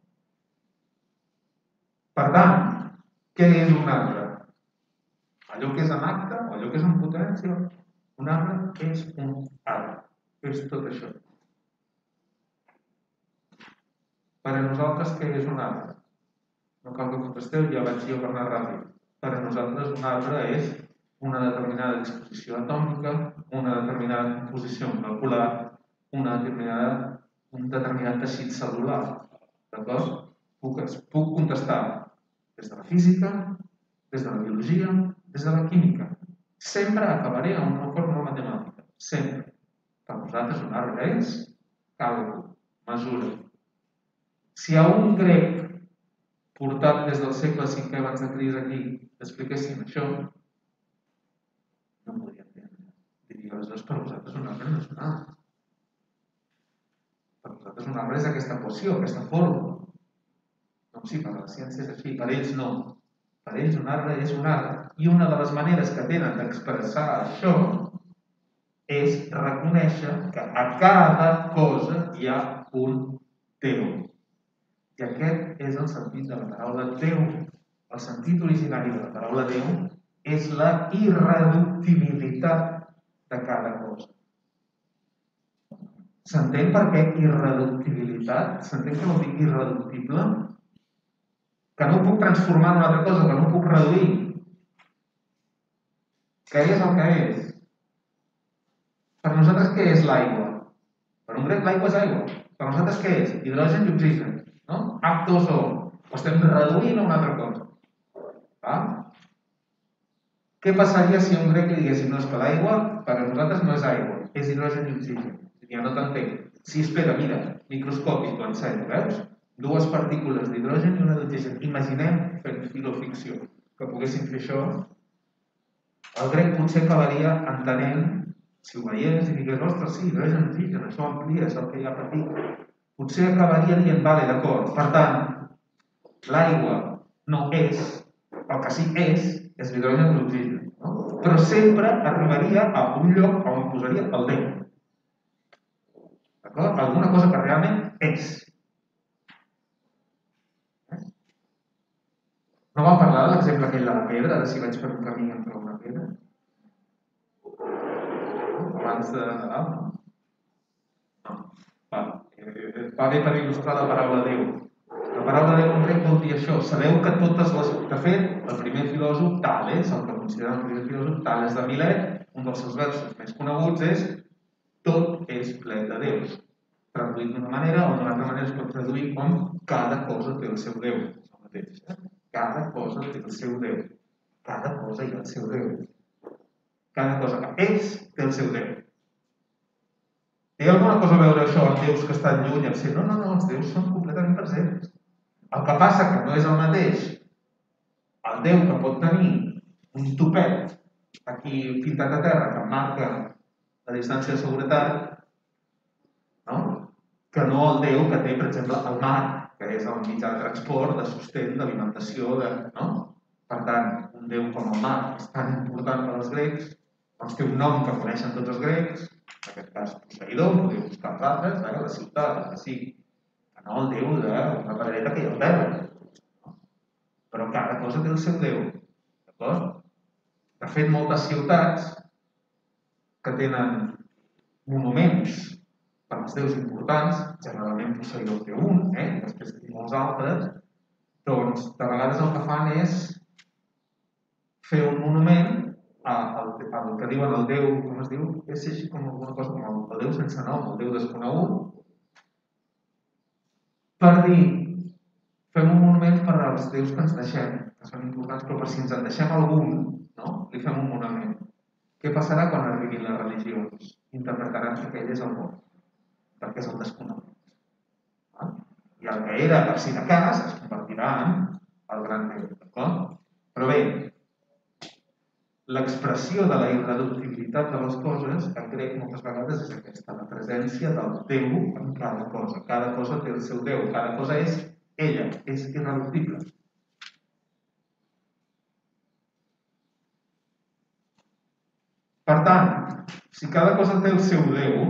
Per tant, què és un arbre? Allò que és en acte o allò que és en potència? Un arbre és un arbre. És tot això. Per a nosaltres, què és un arbre? No cal que contesteu, ja vaig dir per anar ràpid. Per a nosaltres, un arbre és una determinada disposició atòmica, una determinada composició molecular, una determinada, un determinat teixit cel·lular. D'acord? Puc, puc contestar des de la física, des de la biologia, des de la química. Sempre acabaré amb una fórmula matemàtica. Sempre. Per nosaltres un arbre és càlcul, mesura. Si a un grec portat des del segle cinquè abans de Crist aquí expliquessin això, no podria entendre. Diria, aleshores, per vosaltres un arbre no és un arbre. Per vosaltres un arbre és aquesta equació, aquesta fórmula. Doncs sí, per la ciència és així, per ells no. Per ells un arbre és un arbre. I una de les maneres que tenen d'expressar això és reconèixer que a cada cosa hi ha un Déu. I aquest és el sentit de la paraula Déu. El sentit originari de la paraula Déu és la irreductibilitat de cada cosa. S'entén per què irreductibilitat? S'entén què vol dir irreductible? Que no ho puc transformar en una altra cosa, que no ho puc reduir. Què és el que és? Per nosaltres, què és l'aigua? Per un grec, l'aigua és aigua. Per nosaltres, què és? Hidrogen i oxigen. No? H dos O. Ho estem reduint a una altra cosa. Va? Què passaria si a un grec li diguéssim no, és que l'aigua per a nosaltres no és aigua, és hidrogen i oxigen. Ja no t'entenc. Si espera, mira, microscopi, t'ho ensenyo, veus? Dues partícules d'hidrogen i una d'oxigen. Imaginem, fent filoficció, que poguéssim fer això. El grec potser acabaria entenent, si ho veiés i digués, ostres, sí, hidrogen, oxigen, això amplia, és el que hi ha per aquí. Potser acabaria dient, vale, d'acord. Per tant, l'aigua no és, el que sí és, és l'hidrogen i l'oxigen. No? Però sempre arribaria a un lloc on posaria el Déu. D'acord? Alguna cosa que realment és. No vam parlar de l'exemple aquell de la pedra, de si vaig per un camí i em trobo una pedra? Abans de Nadal, no? No. Va, eh, va bé per il·lustrar la paraula Déu. La paraula Déu en grec vol dir això. Sabeu que totes les... De fet, el primer filòsof, Tales, el que considera el primer filòsof, Tales de Milet, un dels seus versos més coneguts és tot és ple de déus. Traduït d'una manera o d'una altra manera es pot traduir com cada cosa té el seu Déu. El mateix, eh? Cada cosa té el seu Déu. Cada cosa hi ha el seu Déu. Cada cosa que és té el seu Déu. Té alguna cosa a veure això amb déus que estan lluny? No, no, no, els déus són completament presents. El que passa que no és el mateix el Déu que pot tenir un topet aquí pintat a terra que marca la distància de seguretat, no? Que no el Déu que té, per exemple, el mar, que és el mitjà de transport, de sostén, d'alimentació, de... no? Per tant, un Déu com el mar és tan important per als grecs, doncs té un nom que coneixen tots els grecs, en aquest cas Poseidó, podeu buscar els altres, eh? La ciutat, que sí, que no el Déu d'una pedreta que hi ha al terra. Però cada cosa té el seu Déu, d'acord? De fet, moltes ciutats que tenen monuments per als déus importants, generalment Poseidó té un, eh? Després té molts altres, doncs de vegades el que fan és fer un monument al que diuen el déu, com es diu? És així com alguna cosa com el déu sense nom, el déu desconegut, per dir, fem un monument per als déus que ens deixem, que són importants, però per si ens en deixem algun, no? Li fem un monument. Què passarà quan arribin les religions? Interpretaran que aquell és el món, perquè és el desconegut. I el que era per si de cas es convertirà en el gran Déu, d'acord? Però bé, l'expressió de la irreductibilitat de les coses, en grec moltes vegades és aquesta, la presència del Déu en cada cosa. Cada cosa té el seu Déu, cada cosa és ella, és irreductible. Per tant, si cada cosa té el seu Déu,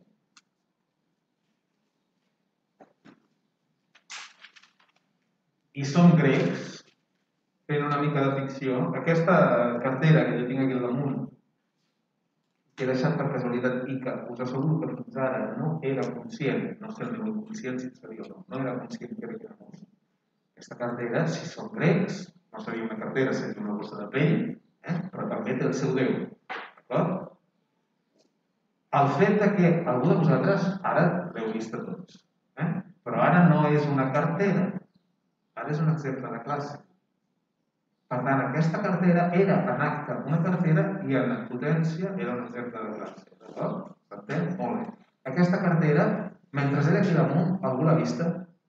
i som grecs, fent una mica de ficció, aquesta cartera que jo tinc aquí al damunt, que he deixat per casualitat i que us asseguro que fins ara no era conscient, no sé el meu inconscient si seria o no, no era conscient que era que era músic. Aquesta cartera, si som grecs, no seria una cartera, seria una bossa de pell, eh? Però també té el seu Déu. D'acord? El fet de que algú de vosaltres, ara l'heu vist a tots, eh? Però ara no és una cartera, ara és un exemple de classe. Per tant, aquesta cartera era en acte una cartera i en potència era un exemple de classe. D'acord? S'entén? Molt bé. Aquesta cartera, mentre era aquí damunt, algú l'ha vista?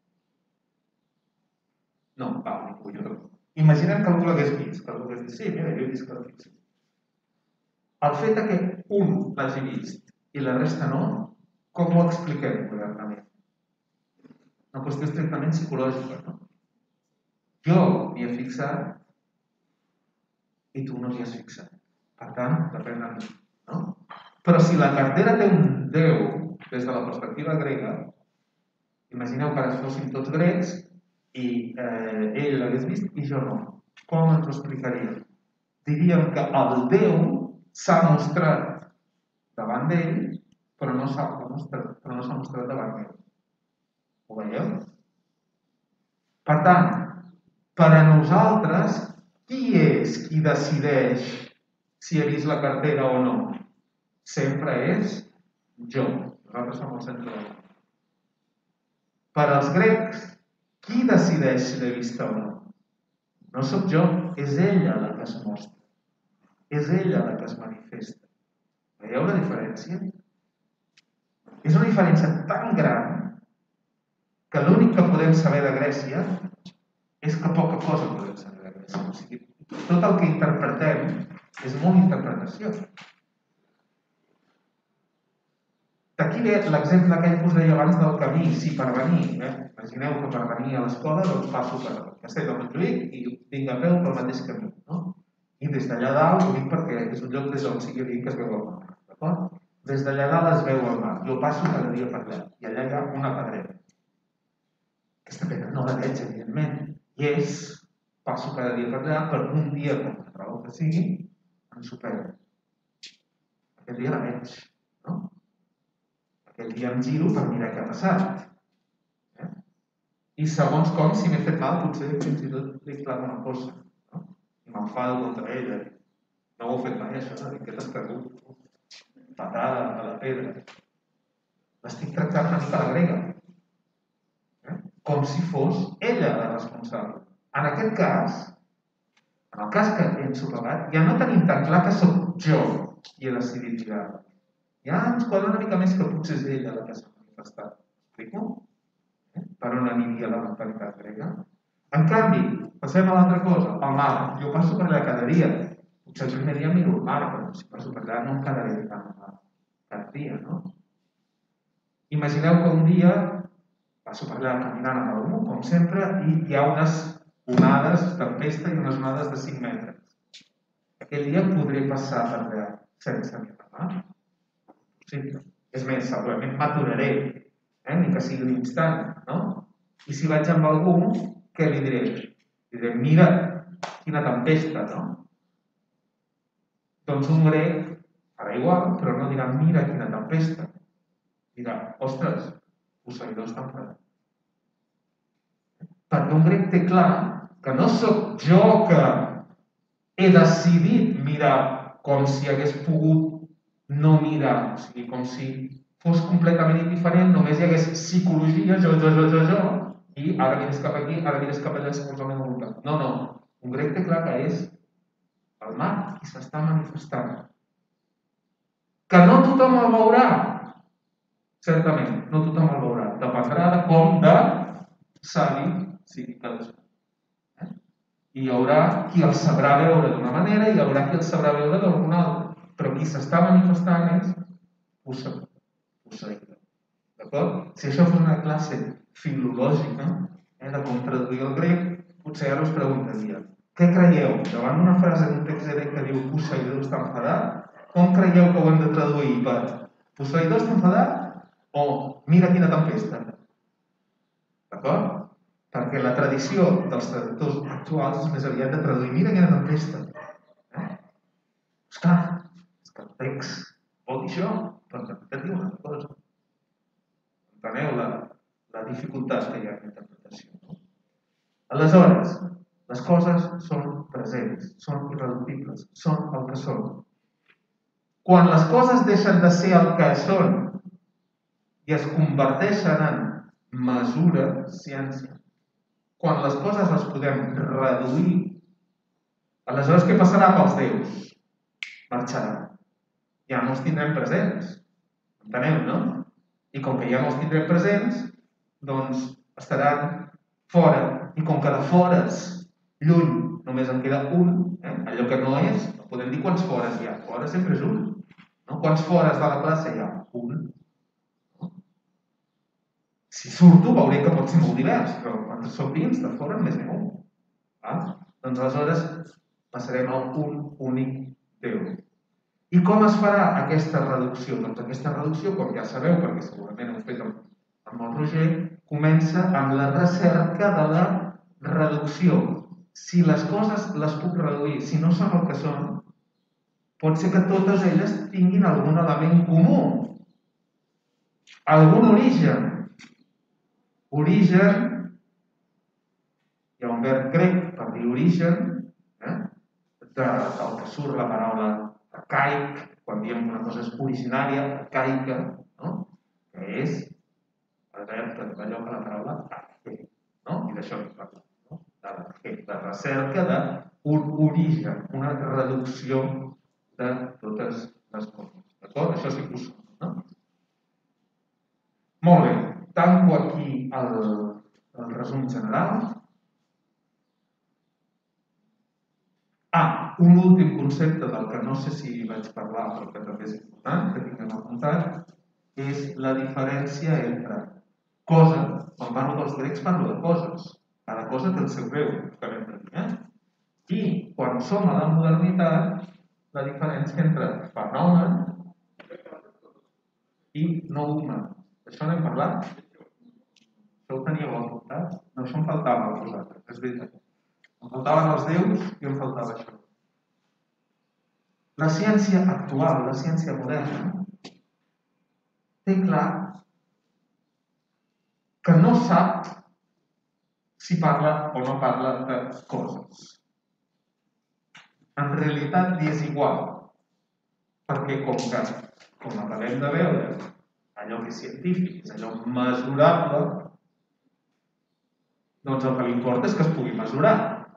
No, va, ningú, jo tampoc. Imaginem que algú l'hagués vist, que algú hagués dit, sí, mira, jo he vist que la fixi. El fet que un l'hagi vist i la resta no, com ho expliquem modernament? Una qüestió estrictament psicològica, no? Jo m'hi he fixat i tu no t'hi has fixat. Per tant, depèn de mi, no? Però si la cartera té un Déu des de la perspectiva grega, imagineu que ara fóssim tots grecs i eh, ell l'hagués vist i jo no. Com ens ho explicaríem? Diríem que el Déu s'ha mostrat davant d'ell, però no s'ha mostrat, però no s'ha mostrat davant d'ell. Ho veieu? Per tant, per a nosaltres, qui és qui decideix si he vist la cartera o no? Sempre és jo. Nosaltres som el centre del món. Per als grecs, Qui decideix si l'he vista o no? No sóc jo, és ella la que es mostra. És ella la que es manifesta. Veieu la diferència? És una diferència tan gran que l'únic que podem saber de Grècia és que poca cosa podem saber de Grècia. O sigui, tot el que interpretem és molt interpretació. D'aquí ve l'exemple aquell que us deia abans del camí. Si per venir, eh? Imagineu que per venir a l'escola doncs passo per Castell de Montjuïc i vinc a peu pel mateix camí, no? I des d'allà dalt, ho dic perquè és un lloc des d'on sigui dir que es veu el mar, d'acord? Des d'allà dalt es veu el mar. Jo passo cada dia per allà i allà hi ha una pedrera. Aquesta pedra no la veig, evidentment, i és, passo cada dia per allà, per un dia, per la raó que sigui, em supera. Aquest dia la veig, no? Aquell dia em giro per mirar què ha passat. Eh? I segons com, si m'he fet mal, potser fins i tot li clavo una cosa. No? I m'enfado contra ella. No ho heu fet mai, això, no? Què t'has perdut? Patada a la pedra. L'estic tractant una mica a la grega. Eh? Com si fos ella la responsable. En aquest cas, en el cas que he ensopegat, ja no tenim tan clar que sóc jo qui he decidit mirar-la. Ja ens quadra una mica més que potser és ella la que s'ha manifestat. Explico? Eh? Per on aniria la mentalitat grega? En canvi, passem a l'altra cosa, el mar. Jo passo per allà cada dia. Potser el primer dia miro el mar, però si passo per allà no em quedaré tant al mar. Cada dia, no? Imagineu que un dia passo per allà caminant amb algú, com sempre, i hi ha unes onades, tempesta i unes onades de cinc metres. Aquell dia podré passar per allà sense mirar el mar? Possible. És més, segurament m'aturaré, eh? Ni que sigui un instant, no? I si vaig amb algú, què li diré? Li diré, mira, quina tempesta, no? Doncs un grec farà igual, però no dirà, mira, quina tempesta. Dirà, ostres, Poseidó està enfadat. Perquè un grec té clar que no sóc jo que he decidit mirar com si hagués pogut no mirar, o sigui, com si fos completament indiferent, només hi hagués psicologia, jo, jo, jo, jo, jo, i ara mires cap aquí, ara mires cap allà segons la meva voluntat. No, no, un grec té clar que és el mar qui s'està manifestant. Que no tothom el veurà, certament, no tothom el veurà, dependrà de com de savi sigui cadascú. Eh? I hi haurà qui el sabrà veure d'una manera i hi haurà qui el sabrà veure d'alguna altra. Però qui s'està manifestant és Poseidó. D'acord? Si això fos una classe filològica, eh, de com traduir el grec, potser ara us preguntaria, què creieu? Davant una frase d'un text grec que diu Poseidó està enfadat, com creieu que ho hem de traduir per Poseidó està enfadat o mira quina tempesta? D'acord? Perquè la tradició dels traductors actuals és més aviat de traduir mira quina tempesta. Eh? Esclar, que el text vol dir això, però també diu una cosa. Enteneu la, la dificultat que hi ha en l'interpretació. No? Aleshores, les coses són presents, són irreductibles, són el que són. Quan les coses deixen de ser el que són i es converteixen en mesura, ciència, quan les coses les podem reduir, aleshores què passarà amb els déus? Marxaran. Ja no els tindrem presents. Enteneu, no? I com que ja no els tindrem presents, doncs estaran fora. I com que de fores, lluny, només en queda un, eh? Allò que no és, no podem dir quants fores hi ha. Fora sempre és un. No? Quants fores de la classe hi ha? Un. No? Si surto veuré que pot ser molt divers, però quan soc dins, de fora només n'hi ha un. Ah? Doncs aleshores passarem a un únic Déu. I com es farà aquesta reducció? Doncs aquesta reducció, com ja sabeu, perquè segurament heu fet amb, amb el Roger, comença amb la recerca de la reducció. Si les coses les puc reduir, si no són el que són, pot ser que totes elles tinguin algun element comú, algun origen. Origen, hi ha un verb grec per dir origen, eh? del que surt la paraula arcaic, quan diem que una cosa és originària, arcaica, no? Que és el verb que allò que la paraula arcaic, no? I d'això que parla, no? de, de recerca d'un origen, una reducció de totes les coses. D'acord? Això sí que ho som, no? Molt bé, tanco aquí el, el resum general. Ah, un últim concepte del que no sé si vaig parlar, però que també és important, que tinguem apuntat, és la diferència entre cosa, quan parlo dels grecs parlo de coses, cada cosa té el seu greu, eh? I quan som a la modernitat, la diferència entre fenomen i no humà. D'això n'hem parlat? Això ho teníeu apuntat? No, això em faltava a vosaltres, és veritat. Em faltaven els déus i em faltava això. La ciència actual, la ciència moderna, té clar que no sap si parla o no parla de coses. En realitat li és igual, perquè com que, com acabem de veure, allò que és científic, és allò mesurable, doncs el que li importa és que es pugui mesurar.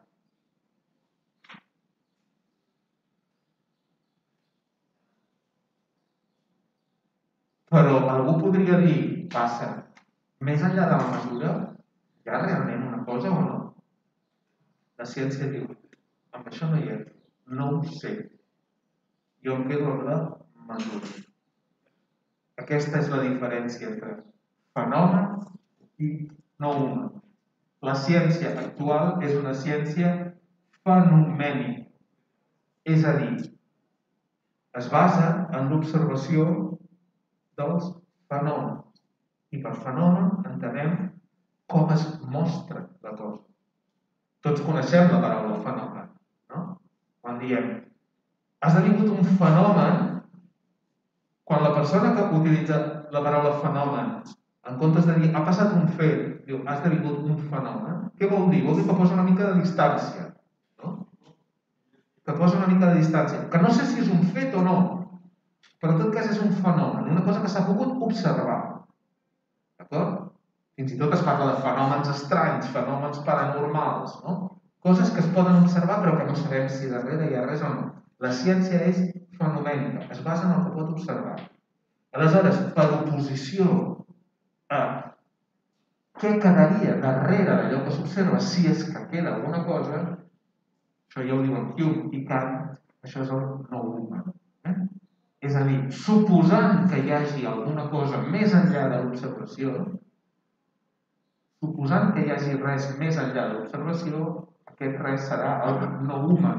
Però algú podria dir, passa, més enllà de la mesura, hi ha realment una cosa o no? La ciència diu, amb això no hi ha, no ho sé. Jo em quedo amb la mesura. Aquesta és la diferència entre fenomen i no humà. La ciència actual és una ciència fenomènica. És a dir, es basa en l'observació dels fenòmens. I per fenomen entenem com es mostra la cosa. Tots coneixem la paraula fenomen, no? Quan diem, ha esdevingut un fenomen, quan la persona que utilitza la paraula fenomen, en comptes de dir, ha passat un fet, diu, ha esdevingut un fenomen, què vol dir? Vol dir que posa una mica de distància, no? Que posa una mica de distància. Que no sé si és un fet o no, però en tot cas és un fenomen, una cosa que s'ha pogut observar. D'acord? Fins i tot es parla de fenòmens estranys, fenòmens paranormals, no? Coses que es poden observar però que no sabem si darrere hi ha res o no. La ciència és fenomènica, es basa en el que pot observar. Aleshores, per oposició a què quedaria darrere d'allò que s'observa, si és que queda alguna cosa, això ja ho diuen Hume i Kant, això és el no humà. Eh? És a dir, suposant que hi hagi alguna cosa més enllà de l'observació, suposant que hi hagi res més enllà de l'observació, aquest res serà el no humà.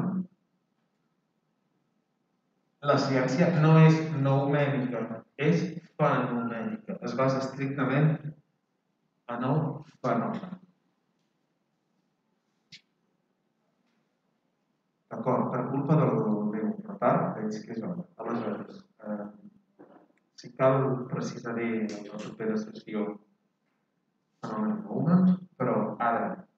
La ciència no és noumènica, és fenomènica. Es basa estrictament en el fenomen. D'acord, per culpa del meu retard, veig que és hora. Aleshores, eh, si cal, precisaré en la propera sessió fenomen no humà, però ara